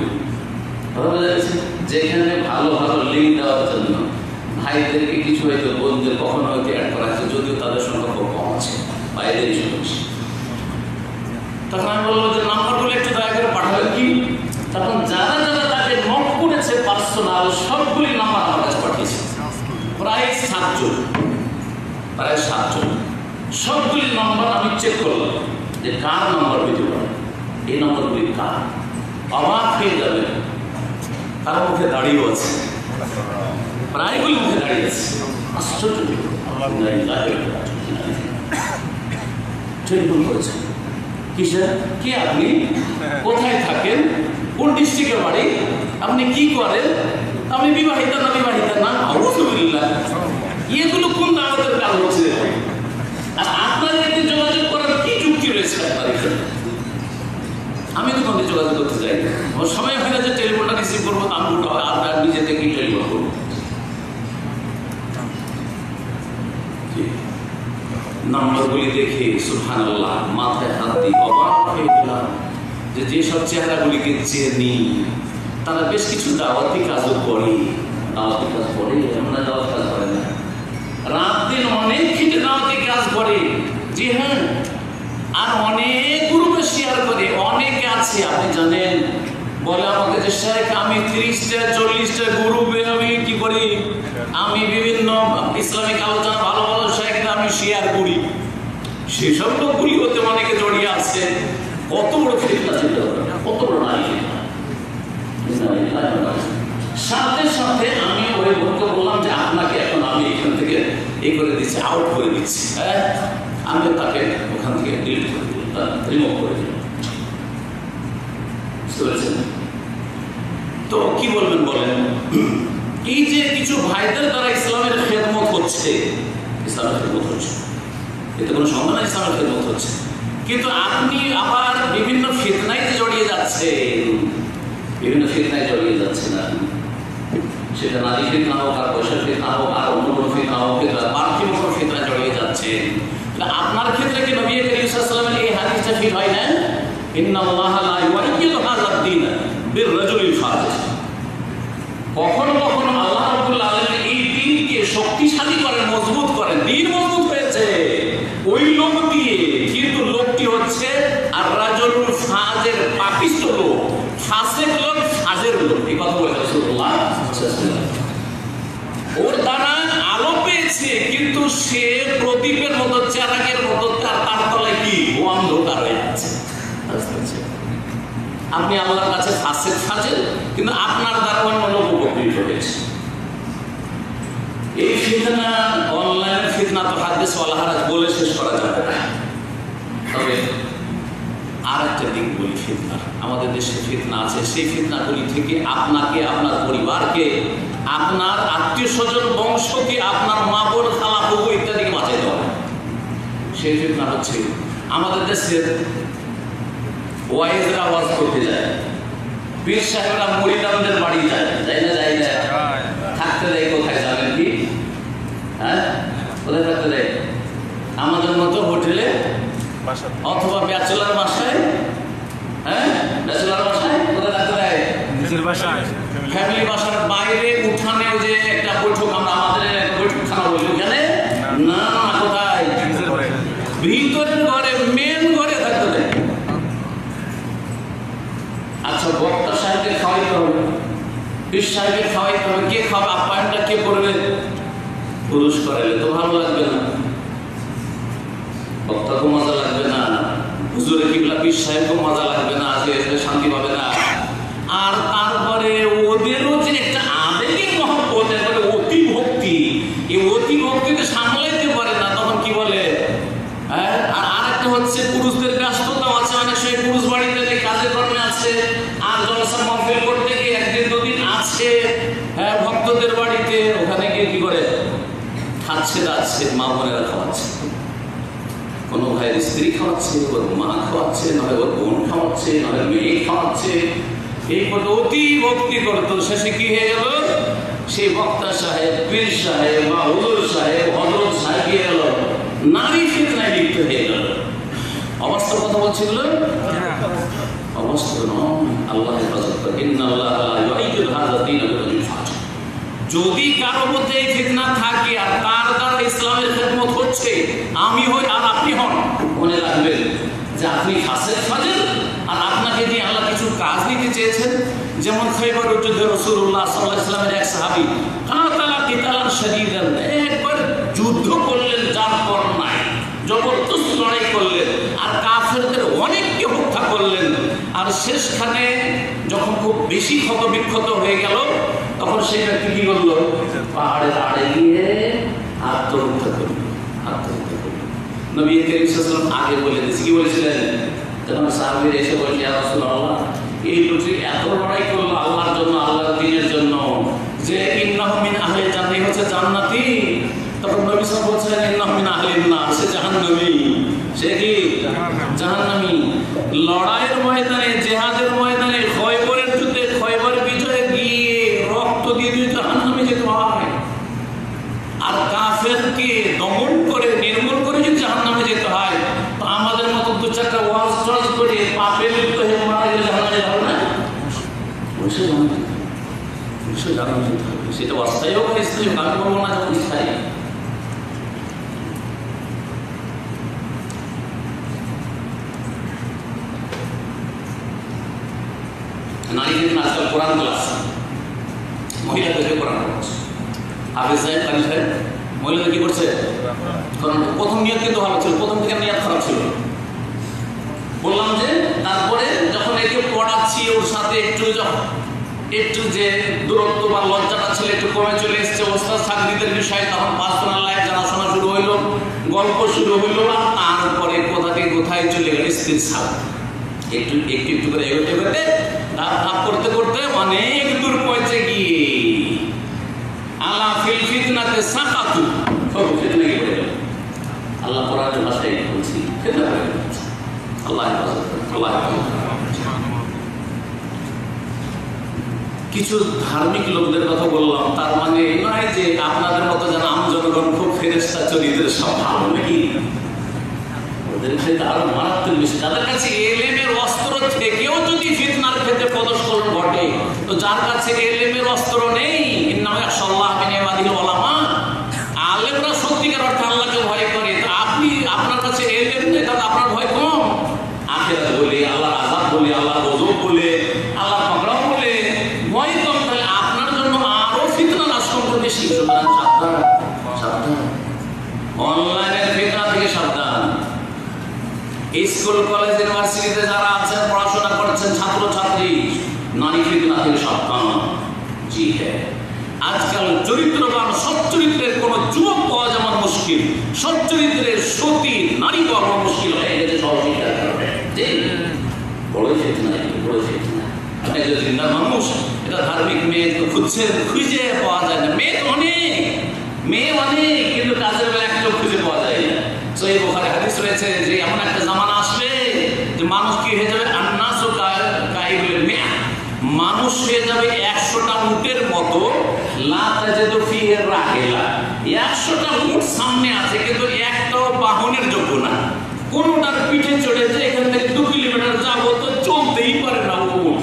যেখানে ভালো ভালো লিঙ্ক দেওয়ার জন্য ভাইদেরকে কিছু হয়তো বোনদের কখনো হয়তো অ্যাড করা হচ্ছে, যদিও তাদের সংখ্যা খুব কম আছে, ভাইদেরই সমস্যা। তখন আমি বললাম যে নাম্বারগুলো একটু দয়া করে পাঠাবেন কি? তখন যারা যারা তাকে নোট করেছে পার্সোনাল সবগুলি নাম্বার আমার কাছে পাঠিয়েছে, প্রায় 7 জন, সবগুলি নাম্বার আমি চেক করলাম যে কার নাম্বার হইতে পারে, এই নাম্বারগুলি কার। অবাক হয়ে যাবে, তার মুখে দাঁড়িয়েও আছে, প্রায়গুলি মুখে দাঁড়িয়ে আছে। আশ্চর্য, টেলিফোন করেছে। কিসের? কে আপনি? কোথায় থাকেন? কোন ডিস্ট্রিক্টে বাড়ি? আপনি কি করেন? আমি বিবাহিতা না বিবাহিতা না? আলহামদুলিল্লাহ। এগুলো কোন দাওয়াতের কাজ হচ্ছে? আর আপনাদের যোগাযোগ করার কি যুক্তি রয়েছে আপনার এখানে? আমি তো তোমাকে যোগাযোগ করতে চাই, আমার সময় হয় না যে টেলিফোনটা রিসিভ করবো, আমি আপনার নিজে থেকেই টেলিফোন করবো। নাম্বারগুলি দেখে সুবহানাল্লাহ মাথায় হাত দিয়ে অবাক হয়ে গেলাম যে যেসব চেহারাগুলিকে চিনি তারা বেশ কিছু দাওয়াতি কাজও করে, দাওয়াতি কাজ করে, আমরা দাওয়াত কাজ করে না, রাত দিন অনেক খেটে দাওয়াতি কাজ করে। জি হ্যাঁ, আর অনেক গ্রুপে শেয়ার করে। অনেকে আছে আপনি জানেন, বলে আমাকে যে শেখ আমি 30টা 40টা গ্রুপে আমি কি করি, আমি বিভিন্ন ইসলামিক আলোচনা ভালো ভালো শেখরা আমি শেয়ার করি। সেসব লোকগুলি হতে অনেকে জড়িয়ে আছে। কত বড় ফিতনা চিন্তা করেন, কত বড় নারী ফিতনা। সাথে সাথে আমি ওই বোনকে বললাম যে আপনাকে এখন আমি এখান থেকে এই করে দিচ্ছি, আউট করে দিচ্ছি। হ্যাঁ, রিমুভ করে দিল। বুঝতে পেরেছেন? তো কি বলবেন বলেন? এই যে কিছু ভাইদের দ্বারা ইসলামের খেদমত হচ্ছে, ইসলামের খেদমত হচ্ছে, এতে কোনো সন্দেহ নাই ইসলামের খেদমত হচ্ছে, কিন্তু আপনি আবার বিভিন্ন ফিতনায় জড়িয়ে যাচ্ছেন, বিভিন্ন ফিতনায় জড়িয়ে যাচ্ছেন। সেটা নারী ফিতনা হোক, আর পয়সার ফিতনা হোক, আর অন্য কোনো ফিতনা হোক, পার্থিব কোনো ফিতনায় জড়িয়ে যাচ্ছেন। আপনার ক্ষেত্রে কি নবী করিম সাল্লাল্লাহু আলাইহি ওয়াসাল্লামের এই হাদিসটা ফিট হয় না? ইন্নাল্লাহা লা ইউআইয়িদু হাযাদ দীন বির-রাজুলিল ফাজির। কখনো কখনো আল্লাহ রাব্বুল আলামিন এই দ্বীনকে শক্তিশালী করেন, মজবুত করেন। দ্বীন মজবুত হয়েছে ওই লোক দিয়ে, কিন্তু লোকটি হচ্ছে আর রাজুলুল ফাজির, পাপিষ্ট লোক, ফাসিক লোক, ফাজির লোক। এই কথা বলে রাসূলুল্লাহ সাল্লাল্লাহু আলাইহি ওয়াসাল্লাম। ওর দ্বারা আলো পেয়েছে, কিন্তু সে প্রদীপের মতো, চেরাগের মতো, তার তলায় কি ও অন্ধকার হয়ে যাচ্ছে। আপনি আল্লাহর কাছে ফাসিক ফাজিল, কিন্তু আপনার দ্বারা অন্য লোক উপকৃত হয়েছে। এই ফিতনা, অনলাইন ফিতনা তো হাদিস ওয়ালা হারাজ বলে শেষ করা যাবে না। তবে আর একটা দিক বলি, ফিতনা আমাদের দেশে ফিতনা আছে, সেই ফিতনাগুলি থেকে আপনাকে, আপনার পরিবারকে, আপনার আত্মীয় স্বজন বংশকে, আপনার মা বোন খালা ফুফু ইত্যাদিকে বাঁচাইতে হবে। সেই ফিতনা হচ্ছে আমাদের দেশের ওয়াইজরা ওয়াজ করতে যায়, পীর সাহেবরা মুরিদানদের বাড়ি যায়, যাই না যাই না, থাকতে দেয় কোথায় জানেন কি? হ্যাঁ, কোথায় থাকতে দেয়? আমাদের মতো হোটেলে অথবা ব্যাচেলার বাসায়। হ্যাঁ, ব্যাচেলার বাসায় কোথায় থাকতে দেয়? নিজের বাসায়, ফ্যামিলি বাসার বাইরে উঠানে যে একটা বৈঠক, আমরা আমাদের বৈঠকখানা বলি, ওখানে না, কোথায়? ভিতরের ঘরে, মেন ঘরে থাকতে দেয়। আচ্ছা, বক্তা সাহেবকে খাওয়াইতে হবে, পীর সাহেবকে খাওয়াইতে হবে, কে খাবে? আপ্যায়নটা কে করবে? পুরুষ করাইলে তো ভালো লাগবে না, বক্তাকেও মজা লাগবে না, হুজুরে কিবলা পীর সাহেবকেও মজা লাগবে না, আজকে শান্তি পাবে না। আর তারপরে ওদেরও যে একটা আবেগের মহব্বত, অতি ভক্তি, এই অতি ভক্তিতে সামলাইতে পারে না, তখন কি বলে? হ্যাঁ, আর আরেকটা হচ্ছে পুরুষদের ব্যস্ততাও আছে, অনেক সময় পুরুষ বাড়িতে কাজে কর্মে আছে, আর জলসা মাহফিল করতে গিয়ে একদিন দুদিন আছে, হ্যাঁ, ভক্তদের বাড়িতে, ওখানে গিয়ে কি করে? খাচ্ছে দাচ্ছে, মা বোনেরা খাওয়াচ্ছে, কোনো ভাইয়ের স্ত্রী খাওয়াচ্ছে, ওর মা খাওয়াচ্ছে, নয় ওর বোন খাওয়াচ্ছে, নয় মেয়ে খাওয়াচ্ছে। এই কথা অতি ভক্তি করতো, শেষে কি হয়ে গেল? সেই বক্তা সাহেব, পীর সাহেব বা হুজুর সাহেব, হযরত সাহেব গিয়ে গেল নারী ফিতনায় লিপ্ত হয়ে গেল। অবাস্তব কথা বলছিল, অবাস্তব নয়। আল্লাহ হেফাজত করে। ইন্নাল্লাহা লা ইউআইয়িদু হাযাদ দীন বির-রাজুলিল ফাজির। যদি কারো মধ্যে এই ফিতনা থাকে আর তার দ্বারা ইসলামের খেদমত হচ্ছে, আমি হই আর আপনি হন, মনে রাখবেন যে আপনি ফাসিক ফাজিল, আর আপনাকে দিয়ে আল্লাহ কিছু কাজ নিতে চেয়েছেন। যেমন খৈবর যুদ্ধে রাসূলুল্লাহ সাল্লাল্লাহু আলাইহি ওয়াসাল্লামের এক সাহাবী কাতালা কিতালান শাদীদান, একবার যুদ্ধ করলেন, যার পর নাই, জবরদস্ত লড়াই করলেন, আর কাফেরদের অনেককে হত্যা করলেন। আর শেষখানে যখন খুব বেশি ক্ষত বিক্ষত হয়ে গেল, তখন সেই ব্যক্তি কি করলো? পাহাড়ের আড়ে গিয়ে আত্মহত্যা করল, আত্মহত্যা করল। নবী করিম সাল্লাল্লাহু আলাইহি ওয়াসাল্লাম আগে বলে দিয়েছে, কি বলেছিলেন? তখন সাহাবীরা এসে বলছে, ইয়া রাসূলুল্লাহ, এই লোকটি এত লড়াই করলো আল্লাহর জন্য, আল্লাহর দ্বীনের জন্য, যে ইন্নাহু মিন আহলিল জান্নাহ, হচ্ছে জান্নাতি। তখন নবী সাল্লাল্লাহু আলাইহি ওয়াসাল্লাম বলছেন, ইন্নাহু মিন আহলিন নার, সে জাহান্নামী। সে কি? জাহান্নামী। লড়াইয়ের ময়দানে, জিহাদের ময়দানে, খয়বরের যুদ্ধে, খয়বর বিজয়ে গিয়ে রক্ত দিয়ে দিয়ে জাহান্নামে যেতে হয়। আর কাফেরকে দমন করে, নির্মূল করে যদি জাহান্নামে যেতে হয়, তো আমাদের মতো দু চারটা ওয়াজ টজ করে পাপে লিপ্ত হয়ে মারা গেলে জাহান্নামে যেতে হবে না? অবশ্যই জাহান্নামে যেতে হবে, অবশ্যই জাহান্নামে যেতে হবে। সেটা অস্থায়ী হোক, স্থায়ী হোক, আমি বলবো না যখন স্থায়ী। নারী কিন্তু আজকাল কোরআন ক্লাস, মহিলাদেরকে কোরআন পড়াচ্ছে। হাফেজ সাহেব, কারি সাহেব, মহিলাদের কি করছে? প্রথম নিয়ত কিন্তু ভালো ছিল, প্রথম থেকে নিয়ত খারাপ ছিল। বললাম যে তারপরে যখন একে পড়াচ্ছি, ওর সাথে একটু যখন একটু যে দূরত্ব বা লজ্জাটা ছিল একটু কমে চলে এসছে ওস্তাদ ছাত্রীদের বিষয়ে, তখন পার্সোনাল লাইফ জানাশোনা শুরু হইলো, গল্প শুরু হইলো, আর তারপরে কোথা থেকে কোথায় চলে গেল স্ত্রীর সাথ। একটু একটু একটু করে এগোতে এগোতে ধাপ ধাপ করতে করতে অনেক দূর পৌঁছে গিয়ে আলা ফিল ফিতনাতে সাকাতু, ফিতনা কি বলে আল্লাহ কোরআনের ভাষায় বলছি, ফিতনা করে আল্লাহ হেফাজত করেন, আল্লাহ হেফাজত করেন। কিছু ধার্মিক লোকদের কথা বললাম, তার মানে এই নয় যে আপনাদের মতো যেন আম জনগণ খুব ফেরেশতা চরিত্রের সব ভালো নাকি, ওদের ক্ষেত্রে আরো মারাত্মক বেশি। যাদের কাছে এলেমের অস্ত্র থেকেও যদি ফিতনার ক্ষেত্রে পদস্খলন ঘটে, তো যার কাছে এলেমের অস্ত্র নেই, আলেমরা সত্যিকার অর্থে আল্লাহকে ভয় করে, তো আপনি আপনার কাছে এলেম নেই, তাহলে আপনার ভয় কম। আখিরাত বলে, আল্লাহর আযাব বলে, আল্লাহর গজব বলে, আল্লাহর পাকড়াও বলে ভয় কম, তাহলে আপনার জন্য আরো ফিতনার আশঙ্কা বেশি। সুতরাং সাবধান, সাবধান, অনলাইনের ফিতনা থেকে সাবধান। স্কুল কলেজ ইউনিভার্সিটিতে যারা আছেন, পড়াশোনা করছেন, ছাত্র ছাত্রী, নারী ফিতনা থেকে সাবধান। জি হ্যাঁ, আজকাল চরিত্রবান সৎ চরিত্রের কোন যুবক পাওয়া যেমন মুশকিল, সৎ চরিত্রের সতী নারী পাওয়া মুশকিল হয়ে গেছে সহযোগিতার কারণে। বড় ফিতনা, বড় ফিতনা। একজন জিন্দা মানুষ, এটা ধার্মিক মেয়ে তো খুঁজছে, খুঁজে পাওয়া যায় না। মেয়ে তো অনেক, মেয়ে অনেক, কিন্তু কাজের বেলা একটা খুঁজে পাওয়া যায় না। সহিহ বুখারী হাদিস রয়েছে যে এমন একটা জামানা আসবে যে মানুষ কি হয়ে যাবে, আন্নাসু কাইবুল মিয়া, মানুষ হয়ে যাবে 100টা উটের মতো, লা তাজিদু ফিহি রাহিলা, 100টা উট সামনে আছে কিন্তু একটাও বাহনের যোগ্য না, কোনটার পিঠে চড়ে যে এখান থেকে 2 কিলোমিটার যাবো তো চলতেই পারে না উট।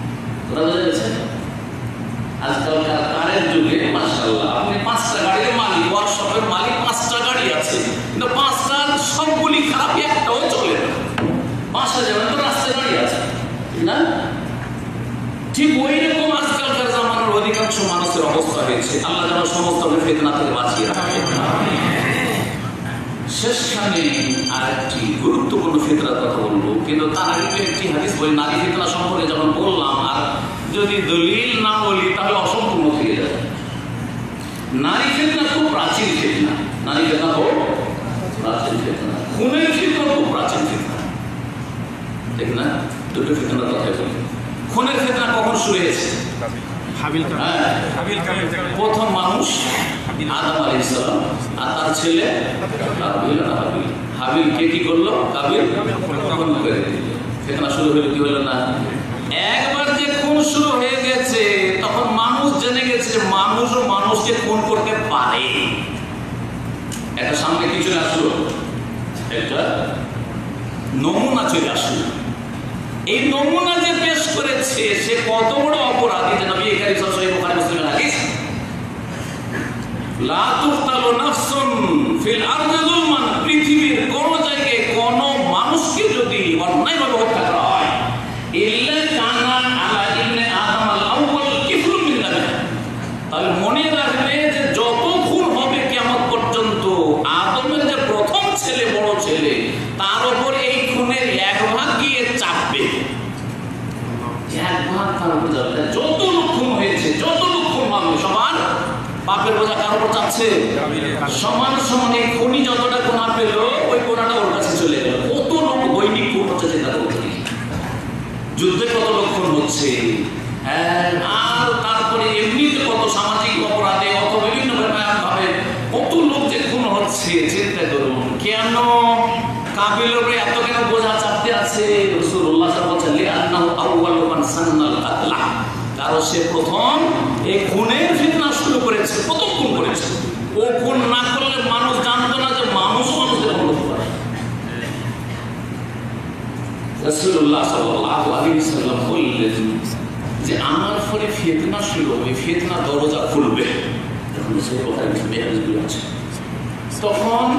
আজকালকার কারের যুগে মাশাআল্লাহ আপনি 5টা গাড়ির মালিক, ওয়ার্কশপের মালিক, 5টা গাড়ি আছে, কিন্তু 5টার সবগুলি খারাপ, একটাও চলে না। 5টা যেমন তো রাস্তায় গাড়ি আছে না, ঠিক ওই রকম আজকালকার জামানার অধিকাংশ মানুষের অবস্থা হয়েছে। আল্লাহ যেন সমস্ত ফিতনা থেকে বাঁচিয়ে রাখে। শেষখানে আরেকটি গুরুত্বপূর্ণ ফিতনার কথা বলবো, কিন্তু তার আগে একটি হাদিস বলি। নারী ফিতনা সম্পর্কে যখন বললাম, আর যদি দলিল না বলি তাহলে অসম্পূর্ণ থেকে যাবে। নারী ফিতনা খুব প্রাচীন ফিতনা, নারী ফিতনা খুব প্রাচীন ফিতনা, খুনের ফিতনা খুব প্রাচীন ফিতনা, ঠিক না? দুটো ফিতনার কথা বলি। খুনের ফিতনা কখন শুরু হয়েছে? প্রথম মানুষ আদম আলাইহিস সালাম আর তার ছেলে কাবিল। হাবিলকে কি করলো? কাবিল খুন করে দিল। ফিতনা শুরু হলো কি হলো না? একবার যে খুন শুরু হয়ে গেছে, তখন মানুষ জেনে গেছে যে মানুষও মানুষকে খুন করতে পারে। একটা সামনে কি চলে আসলো? একটা নমুনা চলে আসলো। এই নমুনা যে পেশ করেছে সে কত বড় অপরাধী, যে নবী কারীম সাল্লাল্লাহু আলাইহি ওয়াসাল্লাম মুসলিমের হাদিস, লা তুকতালু নাফসুন ফিল আরদি যুলমান, পৃথিবীর কোন জায়গায় কোন মানুষকে যদি অন্যায়ভাবে হত্যা করা হয়, ইল্লা কানা আলা ইবনে আদম আল আউয়াল কিফলুন মিন যালিক, তাহলে মনে রাখবে যে যত খুন হবে কিয়ামত পর্যন্ত আদমের যে প্রথম ছেলে, বড় ছেলে, তার উপর এই খুনের 1/2 গিয়ে চাপবে। 1/2 তার উপর যাবে। যত লোক খুন হয়েছে, যত লোক খুন হবে, সমান পাপের বোঝা কার উপর চাচ্ছে? সমান সমান। এই খুনি যতটা গুনাহ পেল, ওই গুনাহটা ওর কাছে চলে গেল। কত লোক দৈনিক খুন হচ্ছে চিন্তা করতে, যুদ্ধে কত লোক খুন হচ্ছে, আর তারপরে এমনিতে কত সামাজিক অপরাধে অথবা বিভিন্ন ভাবে কত লোক যে খুন হচ্ছে চিন্তা করুন। কেন কাবিলের উপরে এত কেন বোঝা চাপতে আছে? রাসূলুল্লাহ সাল্লাল্লাহু আলাইহি ওয়াসাল্লাম বলেন, আন্নাহু আউয়ালু মান সান্নাল কাতলা, কারণ সে প্রথম এই খুনের ফিতনা শুরু করেছে, প্রথম খুন করেছে। ও খুন না করলে মানুষ জানতো না যে মানুষ মানুষের খুন করতে পারে। রাসূলুল্লাহ সাল্লাল্লাহু আলাইহি ওয়াসাল্লাম বললেন যে আমার ফলে ফিতনা শুরু হবে, ফিতনা দরজা খুলবে। যখন সেই কথা মেয়েগুলো আছে, তখন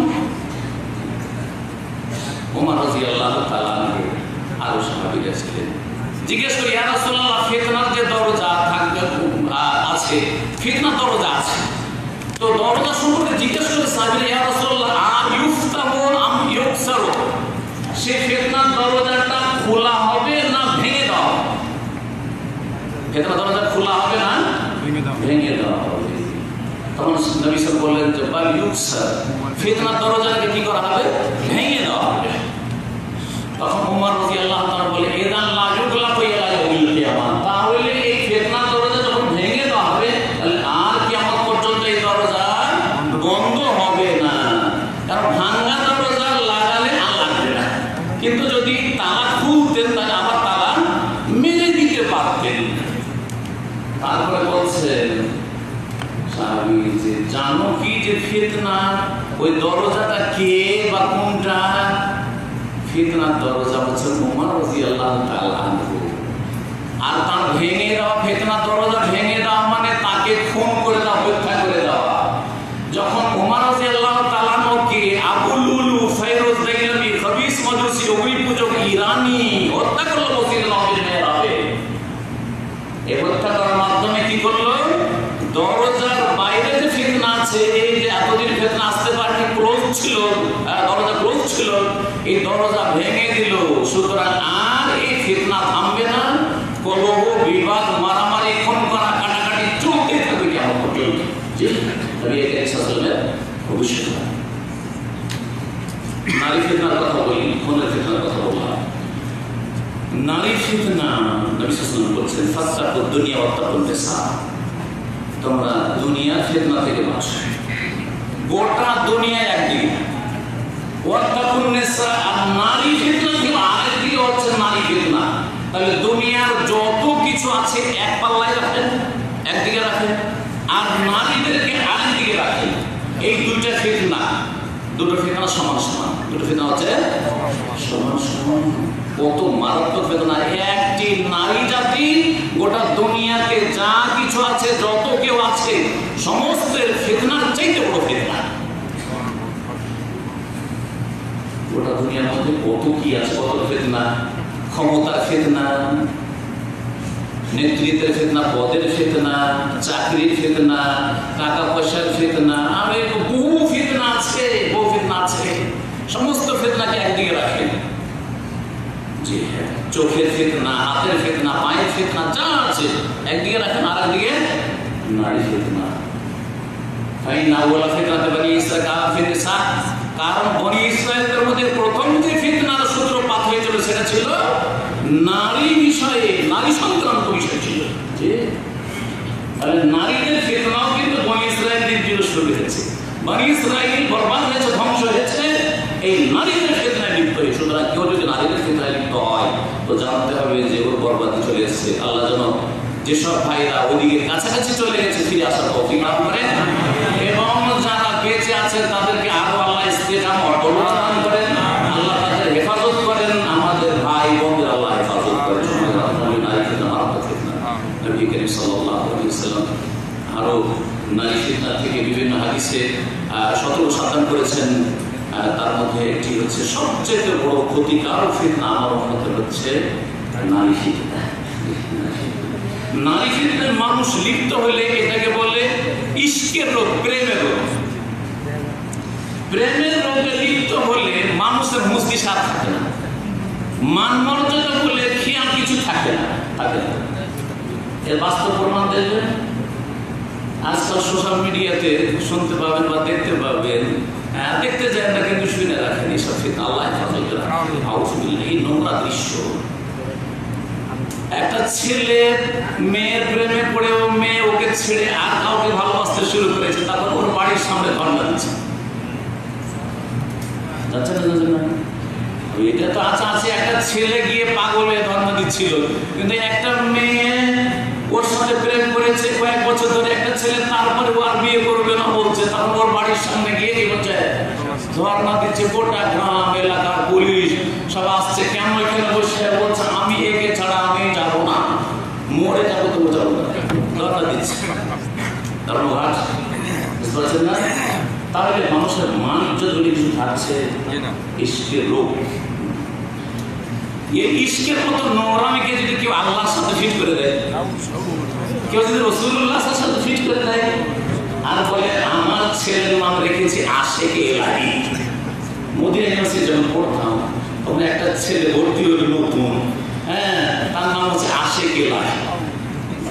ওমর রাদিয়াল্লাহু তাআলা আরো সাহাবীরা ছিলেন। জিজ্ঞেস করি, ইয়া রাসূলুল্লাহ, ফিতনার যে দরজা থাকবে আছে, ফিতনা দরজা আছে, তো দরজা সম্পর্কে জিজ্ঞেস করে সাহাবীরা, ইয়া রাসূলুল্লাহ ইউফতাহু আম ইউকসারু, সে ফিতনার দরজাটা খোলা হবে না ভেঙে দেওয়া হবে? ফিতনা দরজা খোলা হবে না, ভেঙে দেওয়া হবে। তখন নবী সাল্লাল্লাহু বললেন যে বাল ইউকসার, ফিতনার দরজাকে কি করা হবে? ভেঙে দেওয়া হবে। তখন ওমর রাদিয়াল্লাহু তাআলা বলে ইদান লা ইউগলাকু ইলা ইয়াউমিল কিয়ামাহ, তাহলে এই ফিতনার দরজা যখন ভেঙে দেওয়া হবে তাহলে আর কিয়ামত পর্যন্ত এই দরজা বন্ধ হবে না। কারণ ভাঙা দরজা লাগালে আর লাগবে না, কিন্তু যদি তালা খুলতেন তাহলে আবার তালা মেরে দিতে পারতেন। তারপরে বলছেন সাহাবী যে জানো কি যে ফিতনা ওই দরজাটা কে বা কোনটা? ফিতনার দরজা হচ্ছে ওমর রাদিয়াল্লাহু তাআলা আনহু। আর তার ভেঙে দেওয়া, ফিতনার দরজা ভেঙে দেওয়া মানে তাকে খুন করে দেওয়া, হত্যা করে দেওয়া। যখন ওমর রাদিয়াল্লাহু তাআলা আনহুকে আবু লুলু ফাইরুজ দাইলামি খবিস মজুসি অগ্নি পূজক ইরানি হত্যা করলো মসজিদ নববীর মেহরাবে, এই হত্যা করার মাধ্যমে কি করলো? দরজার বাইরে যে ফিতনা আছে, এই যে এতদিন ফিতনা আসতে পারেনি, ক্লোজ ছিল, দরজা ক্লোজ ছিল, এই দরজা ভেঙে দিল। সুতরাং আর এই ফিতনা থামবে না, কলহ বিবাদ মারামারি খুন করা কাটাকাটি চলতে থাকবে কেমন পর্যন্ত। ভবিষ্যৎ নারী ফিতনার কথা বলি, খুনের ফিতনার কথা বললাম। নারী ফিতনা নবী সাল্লাল্লাহু আলাইহি ওয়াসাল্লাম বলেছেন ফাত্তাকুদ দুনিয়া ওয়াত্তাকুন নিসা, তোমরা দুনিয়ার ফিতনা থেকে বাঁচো। গোটা দুনিয়া একদিকে, ওয়াত্তাকুন নিসা আর নারী ফিতনা থেকে আরেকদিকে হচ্ছে নারী ফিতনা। তাহলে দুনিয়ার যত কিছু আছে এক পাল্লায় রাখেন, একদিকে রাখেন, আর নারীদেরকে আরেকদিকে রাখেন। এই দুইটা ফিতনা, দুটো ফিতনা সমান সমান, দুটো ফিতনা হচ্ছে সমান সমান। কত মারাত্মক ফিতনা! একটি নারী জাতি গোটা দুনিয়াতে যা কিছু আছে, যত কেউ আছে, সমস্ত ফিতনার চাইতে বড় ফিতনা। গোটা দুনিয়ার মধ্যে কত কি আছে, কত ফিতনা! ক্ষমতার ফিতনা, নেতৃত্বের ফিতনা, পদের ফিতনা, চাকরির ফিতনা, টাকা পয়সার ফিতনা, আর বহু ফিতনা আছে, বহু ফিতনা আছে। সমস্ত ফিতনাকে একদিকে রাখেন। জি হ্যাঁ, চোখের ফিতনা, হাতের ফিতনা, পায়ের ফিতনা যা আছে একদিকে রাখেন, আর একদিকে নারী ফিতনা। কারণ বনি ইসরায়েলের মধ্যে প্রথম যে ফিতনার সূত্রপাত হয়েছিল সেটা ছিল নারী বিষয়ে, নারী সংক্রান্ত বিষয় ছিল। তাহলে নারীদের ফিতনাও কিন্তু বনি ইসরায়েলের জন্য শুরু হয়েছে। বনি ইসরায়েল বরবাদ হয়েছে, ধ্বংস হয়েছে এই নারীদের ফিতনায় লিপ্ত হয়ে। সুতরাং কেউ যদি নারীদের ফিতনায় লিপ্ত হয় তো জানতে হবে যে ওর বরবাদি চলে এসেছে। আল্লাহ যেন যেসব ভাইরা ওদিকে কাছাকাছি চলে গেছে ফিরে আসার তৌফিক দান করেন, এবং যারা বেঁচে আছে তাদেরকে আরো আল্লাহ ইস্তেকাম অটল দান করেন, আল্লাহ তাদের হেফাজত করেন, আমাদের ভাই বোনদের আল্লাহ হেফাজত করেন। নারী ফিতনা মারাত্মক ফিতনা। নবী করিম সাল্লাল্লাহু আলাইহি ওয়াসাল্লাম আরো নারী ফিতনা থেকে বিভিন্ন হাদিসে সতর্ক সাবধান করেছেন। তার মধ্যে একটি হচ্ছে সবচেয়ে বড় ক্ষতিকার ফিতনা আমার মতে হচ্ছে নারী ফিতনা। নারী ফিতনায় মানুষ লিপ্ত হলে এটাকে বলে ইশকের রোগ, প্রেমের রোগ। প্রেমের রোগে লিপ্ত হলে মানুষের মুস্তি সাথ থাকে না, মান মর্যাদা বলে খেয়াল কিছু থাকে না, থাকে না। এর বাস্তব প্রমাণ দেখবেন আজকাল সোশ্যাল মিডিয়াতে শুনতে পাবেন বা দেখতে পাবেন, দেখতে যায় না কিন্তু শুনে রাখেন এইসব ফিতনা। আল্লাহ হেফাজত করেন। এই নোংরা দৃশ্য, একটা ছেলে মেয়ের প্রেমে পড়েও মেয়ে ওকে ছেড়ে আর কাউকে ভালোবাসতে শুরু করেছে, তারপর ওর বাড়ির সামনে ধর্ণা দিচ্ছে। এটা তো আছে একটা ছেলে গিয়ে পাগলে ধর্ণা দিচ্ছিল, কিন্তু একটা মেয়ে ওর সাথে প্রেম করেছে কয়েক বছর ধরে একটা ছেলে, তারপরে ও আর বিয়ে করবে না বলছে, তারপর ওর বাড়ির সামনে গিয়ে কি বলছে ধর্ণা দিচ্ছে। গোটা গ্রাম এলাকার পুলিশ সব আসছে, কেন এখানে বসে বলছে আমি একে ছাড়া আমি যাবো না, মরে যাবো তবু যাবো না, ধর্ণা দিচ্ছে। ধর্মঘাট, বুঝতে পারছেন না? তাহলে মানুষের মান ইজ্জত বলে কিছু থাকছে, ইশকের রোগ। এই ইশকের মতো নোংরামিকে যদি কেউ আল্লাহর সাথে ফিট করে দেয়, কেউ যদি রাসূলুল্লাহর সাথে ফিট করে দেয় আর বলে আমার ছেলের নাম রেখেছি আশেকে এলাহি। মদিনা ইউনিভার্সিটি যখন পড়তাম তখন একটা ছেলে ভর্তি হলো নতুন, তার নাম হচ্ছে আশেকে এলাহি।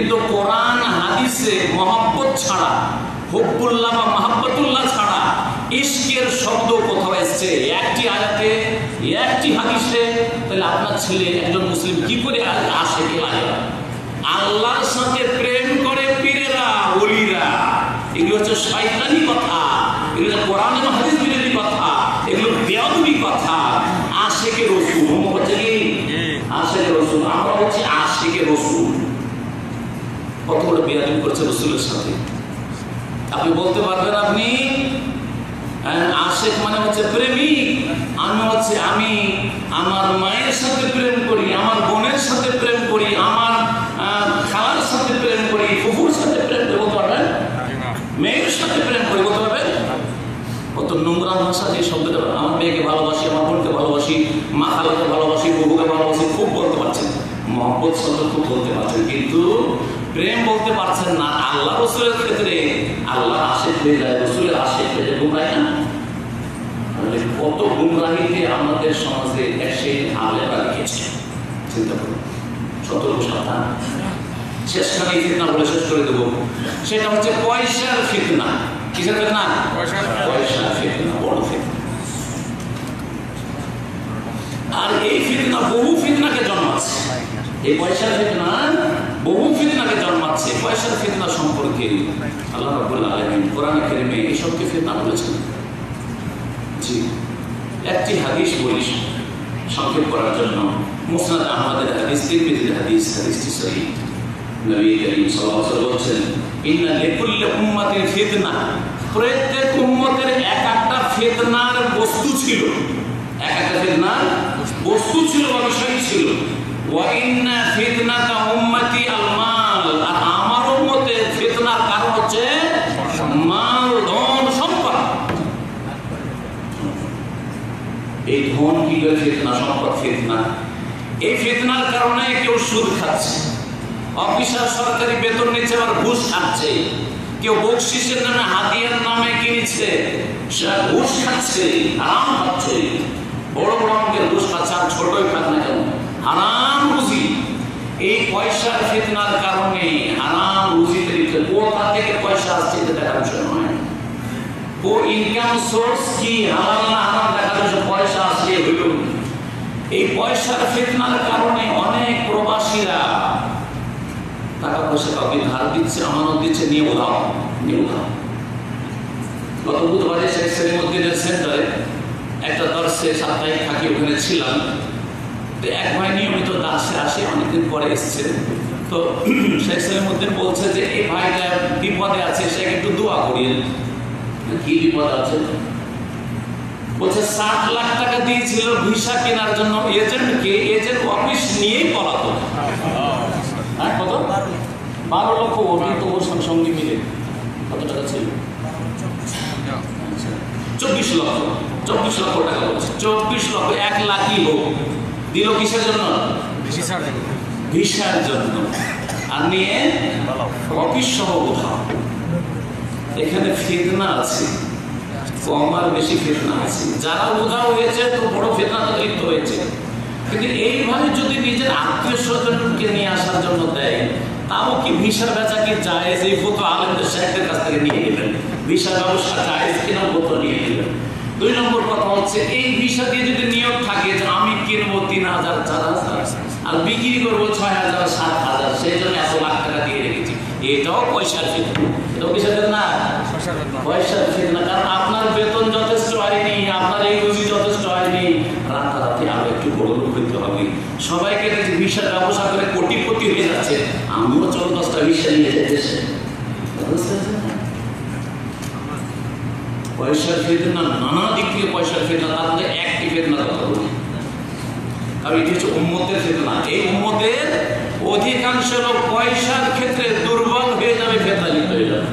কিন্তু কোরআন হাদিসে মহব্বত ছাড়া, হুব্বুল্লাহ বা মাহাব্বতুল্লাহ ছাড়া ইশকের শব্দ কোথাও এসছে একটি আয়াতে, একটি হাদিসে? তাহলে আপনার ছেলে একজন মুসলিম কি করে আশিক লাগে? আল্লাহর সাথে প্রেম করে পীরেরা, ওলিরা। এগুলো হচ্ছে শয়তানি কথা, এগুলো হচ্ছে কোরআন এবং হাদিস বিরোধী কথা, এগুলো বেয়াদবি কথা। আশিকে রাসূল হচ্ছে কি? আশিকে রাসূল। আমরা হচ্ছে আশিকে রাসূল। কত বড় বেয়াদবি করছে রাসূলের সাথে। আপনি বলতে পারবেন আপনি আশিক মানে হচ্ছে প্রেমিক, আমি আমার মায়ের সাথে প্রেম করি, আমার বোনের সাথে প্রেম করি, আমার খালার সাথে প্রেম করি, ফুফুর সাথে প্রেম করি, বলতে পারবেন? মেয়ের সাথে প্রেম করি, বলতে পারবেন? কত নোংরা ভাষা যে শব্দটা। আমার মেয়েকে ভালোবাসি, আমার বোনকে ভালোবাসি, মা খালাকে ভালোবাসি, বহুকে ভালোবাসি, খুব বলতে পারছেন। মহব্বত শব্দ খুব বলতে পারছেন, কিন্তু প্রেম বলতে পারছেন না। আল্লাহ রাসূলের ক্ষেত্রে আল্লাহ আশিক হয়ে যায়, রাসূলের আশিক হয়ে যায়। গুমরাহি না? কত গুমরাহিতে আমাদের সমাজে সেই আলেমরা লিখেছে। চিন্তা করুন, সতর্ক সাবধান। শেষখানে ফিতনা বলে শেষ করে দেবো। সেটা হচ্ছে পয়সার ফিতনা। কিসের ফিতনা? পয়সার ফিতনা, বড় ফিতনা। আর এই ফিতনা বহু ফিতনাকে জন্মাচ্ছে। এই পয়সার ফিতনা বহু ফিতনাকে জন্মাচ্ছে। পয়সার ফিতনা সম্পর্কে আল্লাহ রাব্বুল আলামিন কোরআনে কারিমে এসবকে ফিতনা বলেছেন। জি, একটি হাদিস বলি সংক্ষেপ করার জন্য। মুসনাদ আহমদের হাদিস, তিরমিজির হাদিস, হাদিসটি সহিহ। নবী করিম সাল্লাল্লাহু আলাইহি ওয়াসাল্লাম বলেছেন, ইন্না লিকুল্লি উম্মাতিন ফিতনা। প্রত্যেক উম্মতের এক একটা ফিতনার বস্তু ছিল, এক একটা ফিতনার বস্তু ছিল বা বিষয় ছিল। ওয়া ইন্না ফিতনাতা উম্মতি আল মাল। আর আমার উম্মতের ফিতনার কারণ হচ্ছে মাল, ধন সম্পদ। এই ধন কি ফিতনা, সম্পদ ফিতনা। এই ফিতনার কারণে কেউ সুদ খাচ্ছে, অফিসার সরকারি বেতন নিচ্ছে আর ঘুষ খাচ্ছে, কেউ বকশিসের নামে হাতিয়ার নামে কিনছে, সে ঘুষ খাচ্ছে, হারাম খাচ্ছে, বড় বড় অঙ্কের ঘুষ খাচ্ছে, আর ছোটই খাক না কেন, হারাম রুজি। এই পয়সার ফিতনার কারণে হারাম রুজিতে কোথা থেকে পয়সা আসছে এটা দেখার বিষয় নয়। ও ইনকাম সোর্স কি, হালাল না হারাম দেখার বিষয়, পয়সা আসছে হইল। এই পয়সার ফিতনার কারণে অনেক প্রবাসীরা টাকা পয়সা কাউকে ধার দিচ্ছে, আমানত দিচ্ছে, নিয়ে উধাও, নিয়ে উধাও। গত বুধবারে শেখ সেলিমউদ্দিনের সেন্টারে একটা দর্শে সাপ্তাহিক থাকি, ওখানে ছিলাম। তো এক ভাই নিয়মিত দাসে আসে, অনেকদিন পরে এসছে। তো শেখ সেলিমউদ্দিন বলছে যে এই ভাইটা বিপদে আছে, সে একটু দোয়া করিয়ে। কি বিপদ আছে? বলছে 60 লাখ টাকা দিয়েছিল ভিসা কেনার জন্য এজেন্টকে, এজেন্ট অফিস নিয়েই পলাতো। কত? 12 লক্ষ। ও কিন্তু ওর সঙ্গে মিলে কত টাকা ছিল? 24 লক্ষ। 24 লক্ষ টাকা বলছে। 24 লক্ষ, 1 লাখই হোক, দিল কিসের জন্য? ভিসার জন্য। আর নিয়ে অফিস সহ কোথাও। এখানে ফিতনা আছে, কম আর বেশি ফিতনা আছে। যারা উধাও হয়েছে তো বড় ফিতনাতে লিপ্ত হয়েছে। কিন্তু এইভাবে যদি নিজের আত্মীয় স্বজনকে নিয়ে আসার জন্য দেয়, তাও কি ভিসার বেচা কি জায়েজ? এই ফটো আলেমদের শেখদের কাছ থেকে নিয়ে নেবেন, ভিসার ব্যবসা জায়েজ কিনা ফটো নিয়ে নেবেন। 2 নম্বর কথা হচ্ছে, এই ভিসা দিয়ে যদি নিয়োগ থাকে যে আমি কিনবো 3000, 4000 আর বিক্রি করবো 6000, 7000, সেই জন্য 100 লাখ টাকা দিয়ে রেখেছি, এটাও পয়সার ফিতনা। এটাও কিসের ফিতনা? পয়সার ফিতনা। কারণ আপনার বেতন যথেষ্ট হয়নি, আপনার এই রুজি যথেষ্ট হয়নি, রাতারাতি আরো একটু বড় লোক হইতে হবে। সবাইকে ভিসার ব্যবসা করে কোটিপতি হয়ে যাচ্ছে, আমিও 10টা ভিসা নিয়ে যেতেছে। পয়সার ফিতনা, নানা দিক থেকে পয়সার ফিতনা। তার মধ্যে একটি ফিতনা কথা বলি, কারণ এটি হচ্ছে উম্মতের ফিতনা। এই উম্মতের অধিকাংশ লোক পয়সার ক্ষেত্রে দুর্বল হয়ে যাবে, ফিতনালিপ্ত হয়ে যাবে।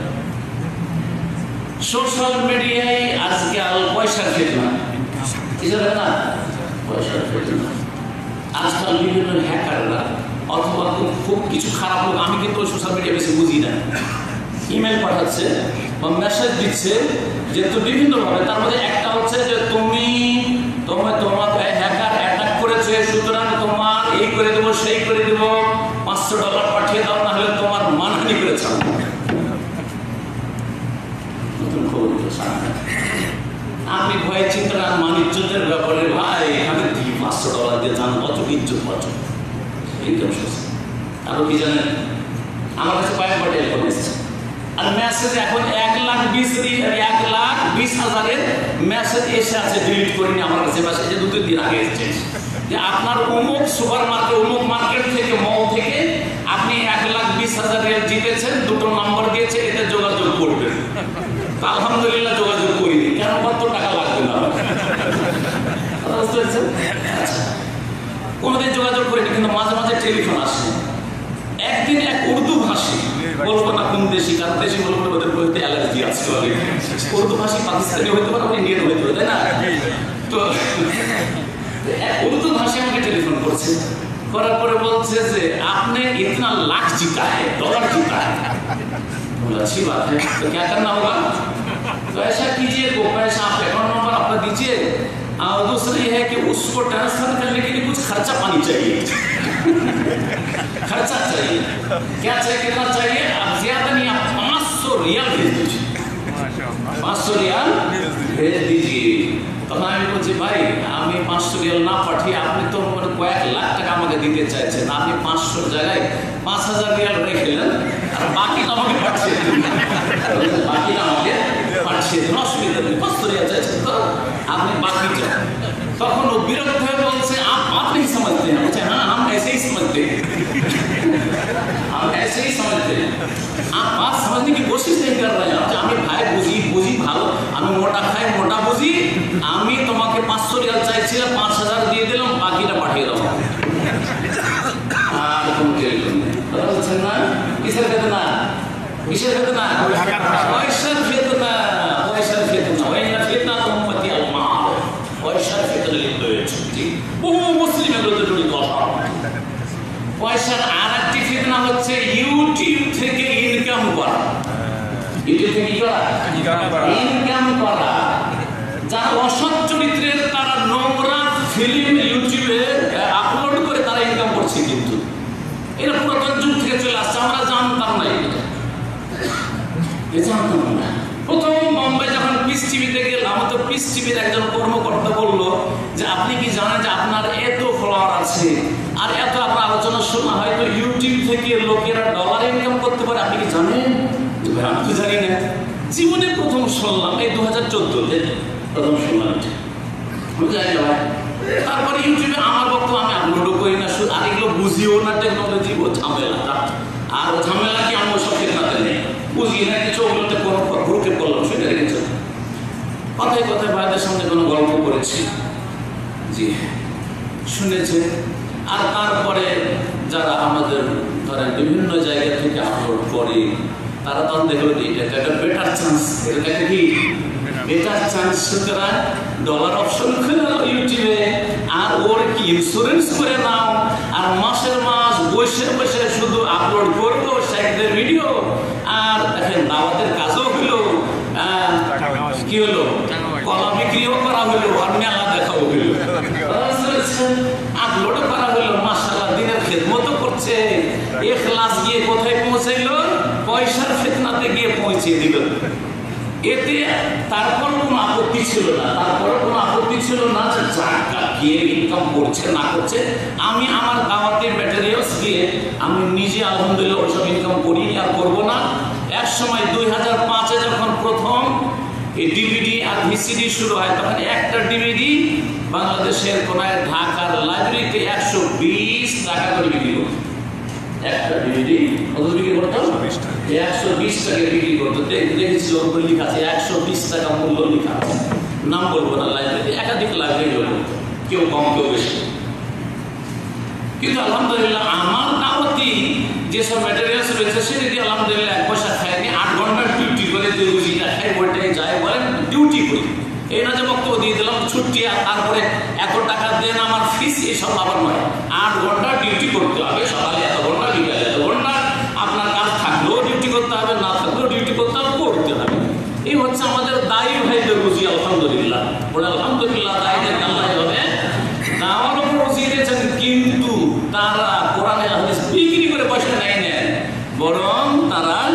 সোশ্যাল মিডিয়ায় আজকাল পয়সার ফিতনা, কিসের ফিতনা? পয়সার ফিতনা। আজকাল বিভিন্ন হ্যাকাররা অথবা খুব কিছু খারাপ লোক, আমি কিন্তু সোশ্যাল মিডিয়া বেশি বুঝি না, ইমেল পাঠাচ্ছে বা মেসেজ দিচ্ছে যে তো বিভিন্নভাবে। তার মধ্যে একটা হচ্ছে যে তোমার হ্যাকার অ্যাটাক করেছে, সুতরাং তোমার এই করে দেবো, সেই করে দেবো, $500 পাঠিয়ে দাও, না হলে তোমার করেছেন। নতুন খবর আপনি ভয়ে চিন্তা করেন মান ইজ্জতের ব্যাপারে, ভাই এখানে $500 দিয়ে যান, কত ইজ্জত পাচ্ছ, ইনকাম সোর্স। আরো কি জানেন, আমার কাছে কয়েকবার টেলিফোন এসেছে, আর মেসেজ এখন 1,20,000-এর মেসেজ এসে আছে, ডিলিট করিনি আমার কাছে। মেসেজ 2-3 দিন আগে এসেছে যে আপনার অমুক সুপার মার্কেট, অমুক মার্কেট থেকে, মল থেকে আপনি 1,20,000 রিয়াল জিতেছেন, 2টো নম্বর দিয়েছে, এতে যোগাযোগ করবেন। আলহামদুলিল্লাহ যোগাযোগ করিনি, কেন, কত টাকা লাগবে না, কোনোদিন যোগাযোগ করিনি, কিন্তু মাঝে মাঝে টেলিফোন আসে। একদিন এক উর্দু ভাষী, বলবো না কোন দেশি, কারণ দেশি বলবো ওদের বলতে অ্যালার্জি আছে, উর্দু ভাষী পাকিস্তানি হইতে পারে, ইন্ডিয়ান হইতে পারে, তাই না? তো এক উর্দু ভাষী আমাকে টেলিফোন করছে, করার পরে বলছে যে আপনি ইতনা লাখ জিতা है, डॉलर जीता है। बोला अच्छी बात है, तो क्या करना होगा? तो ऐसा कीजिए, वो पैसा आप अकाउंट नंबर आपका दीजिए, और दूसरा ये है कि उसको ट्रांसफर करने के लिए कुछ खर्चा पानी चाहिए। खर्चा चाहिए, क्या चाहिए, कितना चाहिए? अब ज्यादा नहीं, आप 500 रियाल भेज दीजिए, 500 रियाल भेज दीजिए। তখন আমি বলছি, ভাই আমি 500 রিয়াল না পাঠিয়ে আপনি তো কয়েক লাখ টাকা আমাকে দিতে চাইছেন, আপনি 500 জায়গায় 5,000 রিয়াল রেখেলেন, আর বাকিটা আমাকে পাঠিয়ে দিন, বাকিটা আমাকে পাঠিয়ে দিন, অসুবিধা নেই, 500 রিয়াল চাইছেন তো আপনি বাকিটা। তখন ও বিরক্ত হয়ে বলছে, आप नहीं समझते हैं? बच्चे हाँ, हम ऐसे ही समझते हैं, हम ऐसे ही समझते हैं, आप बात समझने की कोशिश नहीं कर रहे हैं। আমি ভাই বুঝি ভালো, আমি মোটা খাই, মোটা বুঝি, আমি তোমাকে 500 রিয়াল চাইছিলাম, 5,000 দিয়ে দিলাম, বাকিটা পাঠিয়ে দাও। আর কোন টেলিফোন নেই, কথা বলছেন না? কিসের বেদনা, কিসের বেদনা? পয়সার বেদনা, পয়সার বেদনা। ওই না ফিতনা তো উম্মতি আল-মাল, পয়সার বেদনা লিপ্ত হয়েছে। ঠিক, বহু মুসলিমের বিরুদ্ধে জড়িত অভাব। পয়সার আর একটি ফিতনা হচ্ছে ইউটিউব থেকে ইনকাম করা। ইউটিউব থেকে কি করা? ইনকাম করা। যারা অসৎ চরিত্রের, তারা নোংরা ফিল্ম ইউটিউবে আপলোড করে তারা ইনকাম করছে, কিন্তু এটা পুরাতন যুগ থেকে চলে আসছে, আমরা জানতাম না, জানতাম না। প্রথম বোম্বে যখন পিস টিভিতে গেলাম, তো পিস টিভির একজন কর্মকর্তা বললো যে আপনি কি জানেন যে আপনার এত ফলোয়ার আছে, আর এত আপনার আলোচনা শোনা, হয়তো ইউটিউব থেকে লোকেরা ডলার ইনকাম করতে পারে, আপনি কি জানেন? আমি তো জানি না, জীবনে প্রথম শুনলাম, এই 2014-তে প্রথম শুনলাম, আমি জানি না ভাই। তারপরে ইউটিউবে আমার বক্তব্য আমি আপলোডও করি না, আর এগুলো বুঝিও না, টেকনোলজি ও ঝামেলাটা, আর ও ঝামেলা কি আমি ওসব ফেতনাতে নেই, বুঝি না কিছু, ওগুলোতে কোনো গ্রুপে করলাম, সেটা রেখেছে। কথায় কথায় ভাইদের সঙ্গে কোনো গল্প করেছি, জি শুনেছে। আর তারপরে যারা আমাদের ধরেন বিভিন্ন জায়গা থেকে আপলোড করে, তারা তখন দেখলো যে এটা একটা বেটার চান্স, এটা একটা কি বেটার চান্স, সুতরাং ডলার অপশন খুলে নাও ইউটিউবে, আর ওর কি ইন্স্যুরেন্স করে নাও, আর মাসের মাস বসে বসে শুধু আপলোড করবো শেখদের ভিডিও, আর দেখেন দাওয়াতের কাজও হইলো, কি হলো, কলা বিক্রিও করা হইলো, আর মেলা দেখাও হইলো, আপলোড করা হইলো, মাশাআল্লাহ দিনের খেদমতও করছে। ইখলাস গিয়ে কোথায় পৌঁছাইলো? পয়সার ফিতনাতে গিয়ে পৌঁছে দিল। এতে তারপর কোনো আপত্তি ছিল না, তারপরে কোনো আপত্তি ছিল না যে যারা গিয়ে ইনকাম করছে না করছে, আমি আমার দাওয়াতের ম্যাটেরিয়ালস দিয়ে আমি নিজে আলহামদুলিল্লাহ ওইসব ইনকাম করিনি, আর করবো না। এক সময় 2005-এ যখন প্রথম এই ডিভিডি আর ভিসিডি শুরু হয়, তখন একটা ডিভিডি বাংলাদেশের কোনায় ঢাকার লাইব্রেরিতে 120 টাকা করে বিক্রি করতো। একটা ডিভিডি কত বিক্রি করতো? 120 টাকা বিক্রি করতো। দেখেছি ওর লেখা আছে 120 টাকা মূল্য লেখা আছে, নাম বলবো না, লাইব্রেরি, একাধিক লাইব্রেরি হলো, কেউ কম কেউ বেশি। কিন্তু আলহামদুলিল্লাহ আমার দাওয়াতি যেসব ম্যাটেরিয়ালস রয়েছে সেটা দিয়ে আলহামদুলিল্লাহ 1 পয়সা খাইনি, 8 ঘন্টার ডিউটি করে যে রুজিটা খাই ওইটাই যায়, বলেন ডিউটি করি। এই না যে বক্তব্য দিয়ে দিলাম ছুটি আর তারপরে এত টাকা দেন আমার ফিস, এসব আবার নয়। 8 ঘন্টা ডিউটি করতে হবে, সকালে এত ঘন্টা, বিকালে এত ঘন্টা, আপনার কাজ থাকলেও ডিউটি করতে হবে, না থাকলেও ডিউটি করতে হবে, করতে হবে। এই হচ্ছে আমাদের দায়ী ভাইদের রুজি। আলহামদুলিল্লাহ, বলে আলহামদুলিল্লাহ, দায়ীদের আল্লাহ হবে দাওয়ার উপর রুজি দিয়েছেন, কিন্তু তারা কোরআনে হাদিস বিক্রি করে পয়সা নেয় না, বরং তারা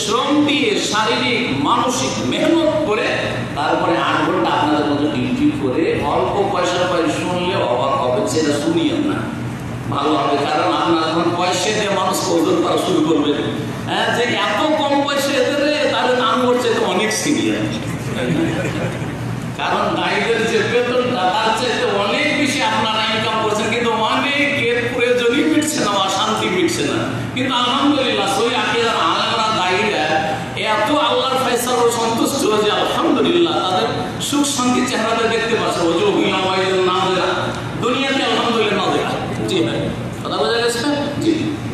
শ্রম দিয়ে শারীরিক মানসিক মেহনত করে তারপরে 8 ঘন্টা আপনাদের মতো ডিউটি করে অল্প পয়সা পাই শুনলে অবাক হবে, সেটা শুনিয়েন না, ভালো হবে। কারণ আপনার এখন পয়সা দিয়ে মানুষকে ওজন করা শুরু করবে, হ্যাঁ, যে এত কম পয়সা এদের তাহলে নাম করছে তো অনেক সিনিয়র। কারণ গাইডের যে বেতনটা তার চাইতে অনেক বেশি আপনারা ইনকাম করছেন, কিন্তু অনেকের প্রয়োজনই মিটছে না, অশান্তি মিটছে না। কিন্তু আলহামদুলিল্লাহ সই আকিদার আলেমরা গাইডরা এত আল্লাহর ফয়সালা সন্তুষ্ট যে আলহামদুলিল্লাহ তাদের সুখ শান্তি চেহারাটা দেখতে পাচ্ছে। ওজো হুইয়া ওয়াইদুন নাযিরা, দুনিয়াতে আলহামদুলিল্লাহ নাযিরা। জি ভাই, কথা বোঝা গেছে? জি।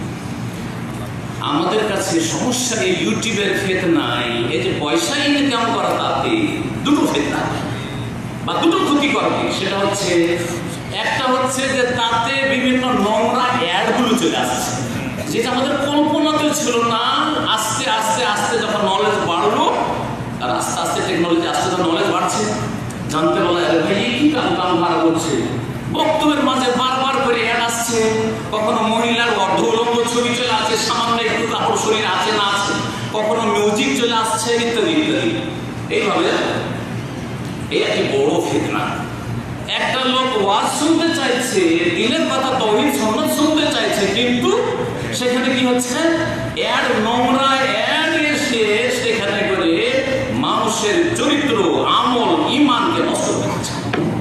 আমাদের কাছে সমস্যা এই ইউটিউবের ফিতনাই, এই যে পয়সা ইনকাম করা, তাতে দুটো ফিতনা বা দুটো ক্ষতি করবে। সেটা হচ্ছে, একটা হচ্ছে যে তাতে বিভিন্ন নোংরা অ্যাডগুলো চলে আসছে, যেটা আমাদের কল্পনাতেও ছিল না। আস্তে আস্তে আস্তে যখন নলেজ বাড়লো, আর আস্তে আস্তে টেকনোলজি আসতে যখন নলেজ বাড়ছে, জানতে বলা যায় ভাই কি কাম ভাড়া করছে। বক্তব্যের মাঝে বারবার করে অ্যাড আসছে, কখনো মহিলার অর্ধ উলঙ্গ ছবি চলে আসছে, সামান্য একটু কাপড় শরীর আছে না আছে, কখনো মিউজিক চলে আসছে, ইত্যাদি ইত্যাদি। এইভাবে এই একটি বড় ফিতনা। একটা লোক ওয়াজ শুনতে চাইছে, দিনের কথা তাওহীদ সুন্নাত শুনতে চাইছে, কিন্তু সেখানে কি হচ্ছে, এর নোংরা এর এসে সেখানে করে মানুষের চরিত্র, আমল, ঈমানকে নষ্ট করছে।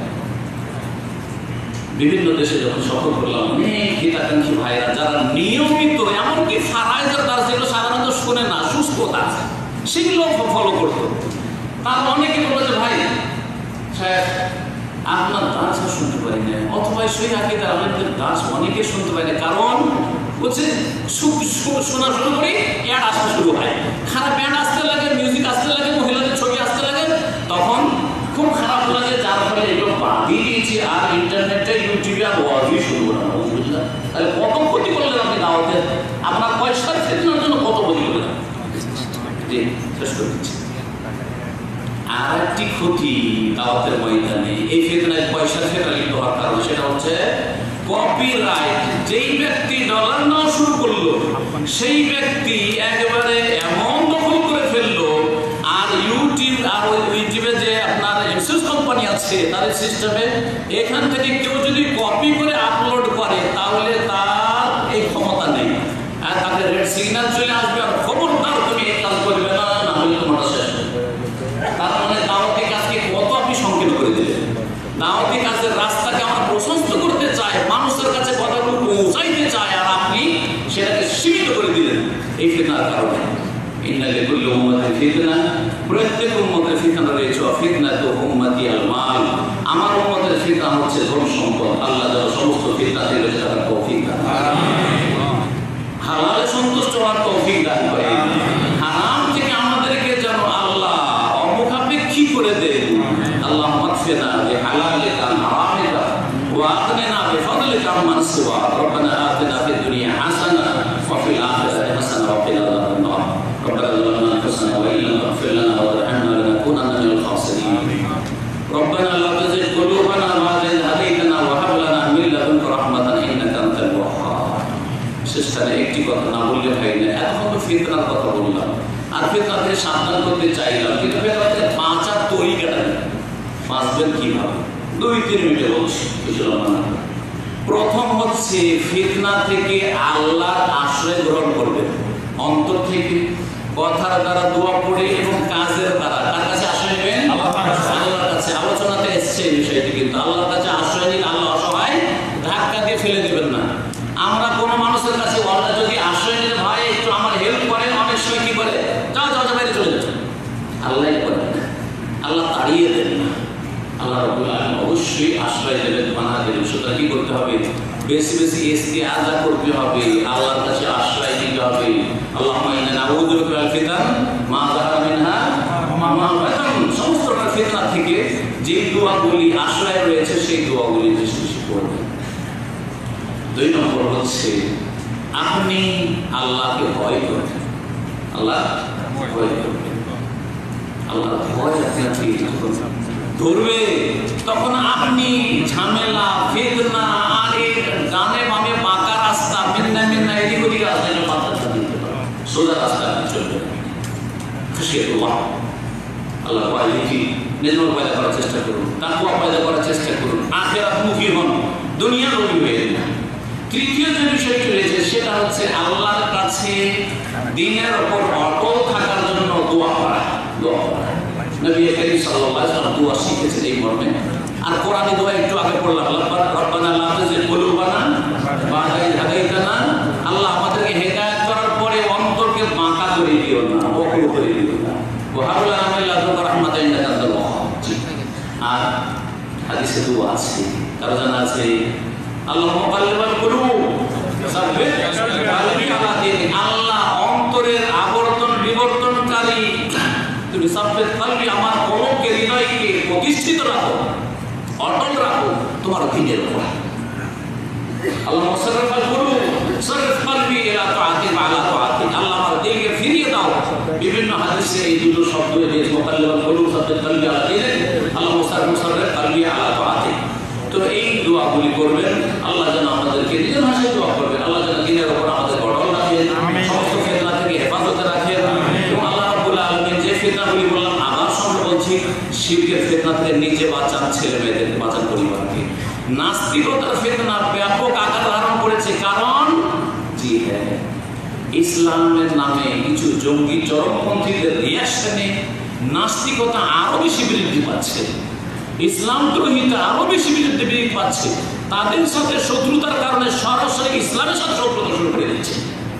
বিভিন্ন দেশে যখন সফর করলাম, অনেক হিতাকাঙ্ক্ষী ভাইরা যারা নিয়মিত, এমনকি ফারায়েজের দাস যেগুলো সাধারণত শোনে না, সুস্থ আছে, সেগুলো ফলো করতো। তার অনেকে বললো যে ভাই সাহেব আপনার দাস শুনতে পারি না, অথবা সেই আকিদার আমাদের দাস অনেকে শুনতে পারি না। কারণ হচ্ছে শোনা শুরু করি, অ্যাড আসা শুরু হয়, খারাপ অ্যাড আসতে লাগে, মিউজিক আসতে লাগে, মহিলাদের ছবি আসতে লাগে, তখন খুব খারাপ লাগে। যার ফলে এগুলো বাদিয়ে দিয়েছি, আর ইন্টারনেটে ইউটিউবে আর ওয়াজই শুরু করা, বুঝলেন? তাহলে কত ক্ষতি করলেন আপনি দাওয়াতে, আপনার পয়সার ফিতনার জন্য কত ক্ষতি করলেন। জি, শেষ করে দিচ্ছি। আর একটি ক্ষতি দাওয়াতের ময়দানে এই ফিতনায় পয়সার ফিতনা লিপ্ত হওয়ার কারণ, সেটা হচ্ছে কপিরাইট। যেই ব্যক্তি ডলার নেওয়া শুরু করলো, সেই ব্যক্তি একেবারে এমন দখল করে ফেললো, আর ইউটিউব আর ইউটিউবে যে আপনার এক্সেস কোম্পানি আছে তাদের সিস্টেমে, এখান থেকে কেউ যদি কপি করে আপলোড করে তাহলে তার এই ক্ষমতা নেই, আর তাদের রেড সিগন্যাল চলে আসবে, আর খবরদার তুমি এই কাজ করবে না, না হলে তোমার শেষ। তার মানে দাওয়াতি কাজকে কত আপনি সংকীর্ণ করে দিলেন। দাওয়াতি কাজের রাস্তাকে আমরা প্রশস্ত করতে চাই, মানুষের কাছে কথাগুলো পৌঁছাইতে চাই, আর আপনি সেটাকে সীমিত করে দিলেন এই ফিতনার কারণে। ইন্না লিকুল্লি উম্মাতিন ফিতনা, প্রত্যেক উম্মতের ফিতনা রয়েছে। ফিতনাতু উম্মতি আল মাল, আমার উম্মতের ফিতনা হচ্ছে ধন সম্পদ। আল্লাহ যেন সমস্ত ফিতনা থেকে বেঁচে থাকার তৌফিক দান করেন, হালালে সন্তুষ্ট হওয়ার তৌফিক দান করেন, হারাম থেকে আমাদেরকে যেন আল্লাহ অমুখাপেক্ষী করে দেন। আল্লাহ মাগফিরনা বিহালালিকা আন হারামিকা ওয়া আগনিনা বিফadlika আম্মান সিওয়াক। রব্বানা আতিনা ফিদ দুনিয়া হাসানাহ ওয়া ফিল আখিরাতি হাসানাহ ওয়া কিনা আযাবান নার। রব্বানা যালামনা আনফুসানা ওয়া ইল্লাম তাগফির লানা ওয়া তারহামনা লানাকুনান্না মিনাল খাসিরিন। রব্বানা লা তুযিগ কুলুবানা বা'দা ইয হাদাইতানা ওয়া হাব লানা মিন লাদুনকা রাহমাতান ইন্নাকা আনতাল ওয়াহ্হাব। শেষখানে একটি কথা না বললে হয় না, এখন তো ফিতনার কথা বললাম, আর ফিতনা থেকে সাবধান করতে চাইলাম, কিন্তু ফিতনা থেকে বাঁচার তরিকাটা বাঁচবেন কিভাবে, 2-3 মিনিটে বলছি, কিছু লম্বা না। প্রথম হচ্ছে ফিতনা থেকে আল্লাহর আশ্রয় গ্রহণ করবেন, অন্তর থেকে, কথার দ্বারা, দোয়া পড়ে এবং কাজের দ্বারা। কার কাছে আশ্রয় নেবেন? আল্লাহর কাছে। আলোচনাতে এসছে এই বিষয়টি, কিন্তু আল্লাহর কাছে আশ্রয় নিন, আল্লাহ অসহায় ধাক্কা দিয়ে ফেলে দেবেন না। আমরা কোনো মানুষের কাছে যদি আশ্রয় নিতে, ভাই একটু আমার হেল্প করে, অনেক সময় কি করে, যাও যাও বাইরে চলে যাচ্ছে, আল্লাহ করেন না, আল্লাহ তাড়িয়ে দেন না। আল্লাহ রাব্বুল আলামিন অবশ্যই আশ্রয় দেবেন, মানা দেবেন। সুতরাং কি করতে হবে? বেশি বেশি ইস্তিআযা করতে হবে, আল্লাহর কাছে আশ্রয় নিতে হবে। আল্লাহুম্মা ইন্না নাউযু বিকা মিনাল ফিতান মা যাহারা মিনহা ওয়া মা বাতান। সমস্ত ফিতনা থেকে যে দোয়াগুলি আশ্রয় রয়েছে, সেই দোয়াগুলি বেশি বেশি করবেন। 2 নম্বর হচ্ছে আপনি আল্লাহকে ভয় করবেন, আল্লাহ ভয় করবেন। আল্লাহ ভয় আপনাকে ধরবে, তখন আপনি ঝামেলা, ফিতনা, আর এই ডানে বামে বাঁকা রাস্তা, মিন্না মিন্না এদিক ওদিকে রাস্তা, এটা বাঁকা দিতে পারেন, সোজা রাস্তা আপনি চলবেন। খাশিয়াতুল্লাহ, আল্লাহ ভয় কি নির্মল পয়দা করার চেষ্টা করুন, তাকওয়া পয়দা করার চেষ্টা করুন, আখিরাতমুখী হন, দুনিয়া লোভী হয়ে না। তৃতীয় যে বিষয়টি রয়েছে সেটা হচ্ছে আল্লাহর কাছে দ্বীনের উপর অটল থাকার জন্য দোয়া করা। নবী করিম সাল্লাল্লাহু আলাইহি ওয়াসাল্লাম দোয়া শিখেছেন এই মর্মে। আর কোরআনী দোয়া একটু আগে পড়লাম, রব্বানা লা তুযিগ কুলুবানা বা'দা ইয হাদাইতানা, আল্লাহ আমাদেরকে হেদায়েত করার পরে অন্তরকে বাঁকা করে দিও না, বক্র করে দিও না। ওয়া হাব লানা মিন লাদুনকা রাহমাতান ইন্নাকা আনতাল ওয়াহ্হাব। আর হাদিসে দোয়া আছে, কারো জানা আছে, আল্লাহুম্মা মুকাল্লিবাল কুলুব সাব্বিত কলবি আলা দীনিক, আল্লাহ অন্তরের আবর্তন বিবর্তনকারী তুমি সাব্বিত কলবি, আমার কলবকে হৃদয়কে প্রতিষ্ঠিত রাখো, অটল রাখো তোমার দ্বীনের উপর। আল্লাহুম্মা সাররিফাল কুলুব সাররিফ কলবি ইলা তাআতিক আলা তাআতিক, আল্লাহ আমার দিলকে ফিরিয়ে দাও। বিভিন্ন হাদিসে এই দুটো শব্দ এসেছে, মুকাল্লিবাল কুলুব সাব্বিত কলবি আলা দীনিক, আল্লাহুম্মা সাররিফ কলবি আলা তাআতিক। তো এই দোয়াগুলি করবেন, আল্লাহ যেন আমাদেরকে নিজের ভাষায় দোয়া করবেন, আল্লাহ যেন দ্বীনের উপর আমাদের অটল রাখেন, সমস্ত ফিতনা থেকে হেফাজতে রাখেন। এবং আল্লাহ রাব্বুল আলামিন যে ফিতনাগুলি বললাম, আবার সঙ্গে বলছি, শিরকের ফিতনা থেকে নিজে বাঁচান, ছেলে মেয়েদেরকে বাঁচান, পরিবারকে। নাস্তিকতার ফিতনা ব্যাপক আকার ধারণ করেছে, কারণ জি হ্যাঁ, ইসলামের নামে কিছু জঙ্গি চরমপন্থীদের রিয়াকশনে নাস্তিকতা আরো বেশি বৃদ্ধি পাচ্ছে, ইসলাম দ্রোহিতা আরো বেশি বৃদ্ধি পাচ্ছে। তাদের সাথে শত্রুতার কারণে সরাসরি ইসলামের সাথে শত্রুতা শুরু করে দিচ্ছে।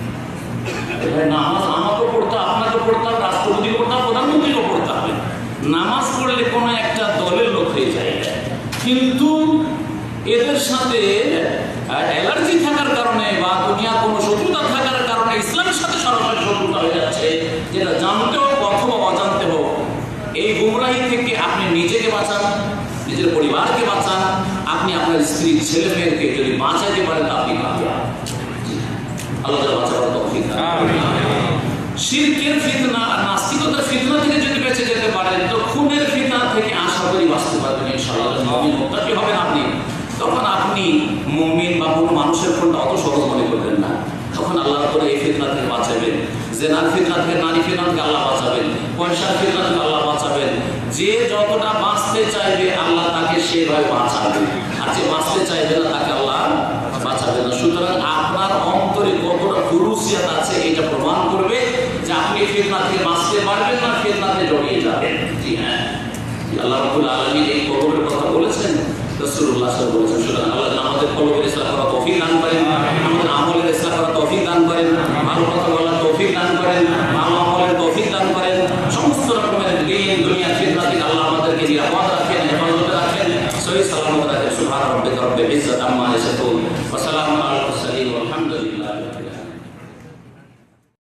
নামাজ আমাকে পড়তে, আপনাকে পড়তে হবে, রাষ্ট্রপতিকে পড়তে হবে, প্রধানমন্ত্রীকে পড়তে হবে। নামাজ পড়লে কোনো একটা দলের লোক হয়ে যায়, কিন্তু এদের সাথে অ্যালার্জি থাকার কারণে বা দুনিয়া কোনো শত্রুতা থাকার কারণে ইসলামের সাথে সরাসরি শত্রুতা হয়ে যাচ্ছে, যেটা জানতে হোক অথবা অজান্তে হোক। এই গুমরাহি থেকে আপনি নিজেকে বাঁচান, নিজের পরিবারকে বাঁচান, আপনি আপনার স্ত্রী ছেলে মেয়েকে যদি বাঁচাতে পারেন তা আপনি কামিয়াব। আল্লাহ বাঁচাবার তৌফিক দান করুন। শিরকের ফিতনা আর নাস্তিকতার ফিতনা থেকে যদি বেঁচে যেতে পারেন, তো খুনের ফিতনা থেকে আশা করি বাঁচতে পারবেন ইনশাআল্লাহ। মুমিন মুত্তাকি হবেন আপনি, তখন আপনি মুমিন বা কোনো মানুষের খুনটা অত সহজ মনে করবেন না, তখন আল্লাহর করে এই ফিতনা থেকে বাঁচাবেন। জেনার ফিতনা থেকে, নারী ফিতনা থেকে আল্লাহ বাঁচাবেন, পয়সার ফিতনা থেকে আল্লাহ বাঁচাবেন। যে যতটা বাঁচতে চাইবে আল্লাহ তাকে সেভাবে বাঁচাবে, আর যে বাঁচতে চাইবে না তাকে আল্লাহ বাঁচাবে না। সুতরাং আপনার অন্তরে কতটা ফুরুসিয়াত আছে এটা প্রমাণ করবে যে আপনি ফিতনা থেকে বাঁচতে পারবেন না, ফিতনাতে জড়িয়ে যাবেন। জি হ্যাঁ, আল্লাহ রাব্বুল আলামিন এই কবরের কথা বলেছেন, রাসূলুল্লাহ সাল্লাল্লাহু আলাইহি ওয়াসাল্লাম। সুতরাং আল্লাহ আমাদের কলবের ইসলাহ করার তৌফিক দান করেন, আমাদের আমলের ইসলাহ করার তৌফিক দান করেন, ভালো কথা বলার তৌফিক দান করেন, ভালো আমলের তৌফিক দান করেন। সমস্ত রকমের দিন দুনিয়া ফিতনা থেকে আল্লাহ আমাদেরকে নিরাপদ রাখেন, হেফাজতে রাখেন, সহি সালামত রাখেন। সুবহান রাব্বিকা রব্বিল ইজ্জাতি আম্মা ইয়াসিফুন ওয়া সালামুন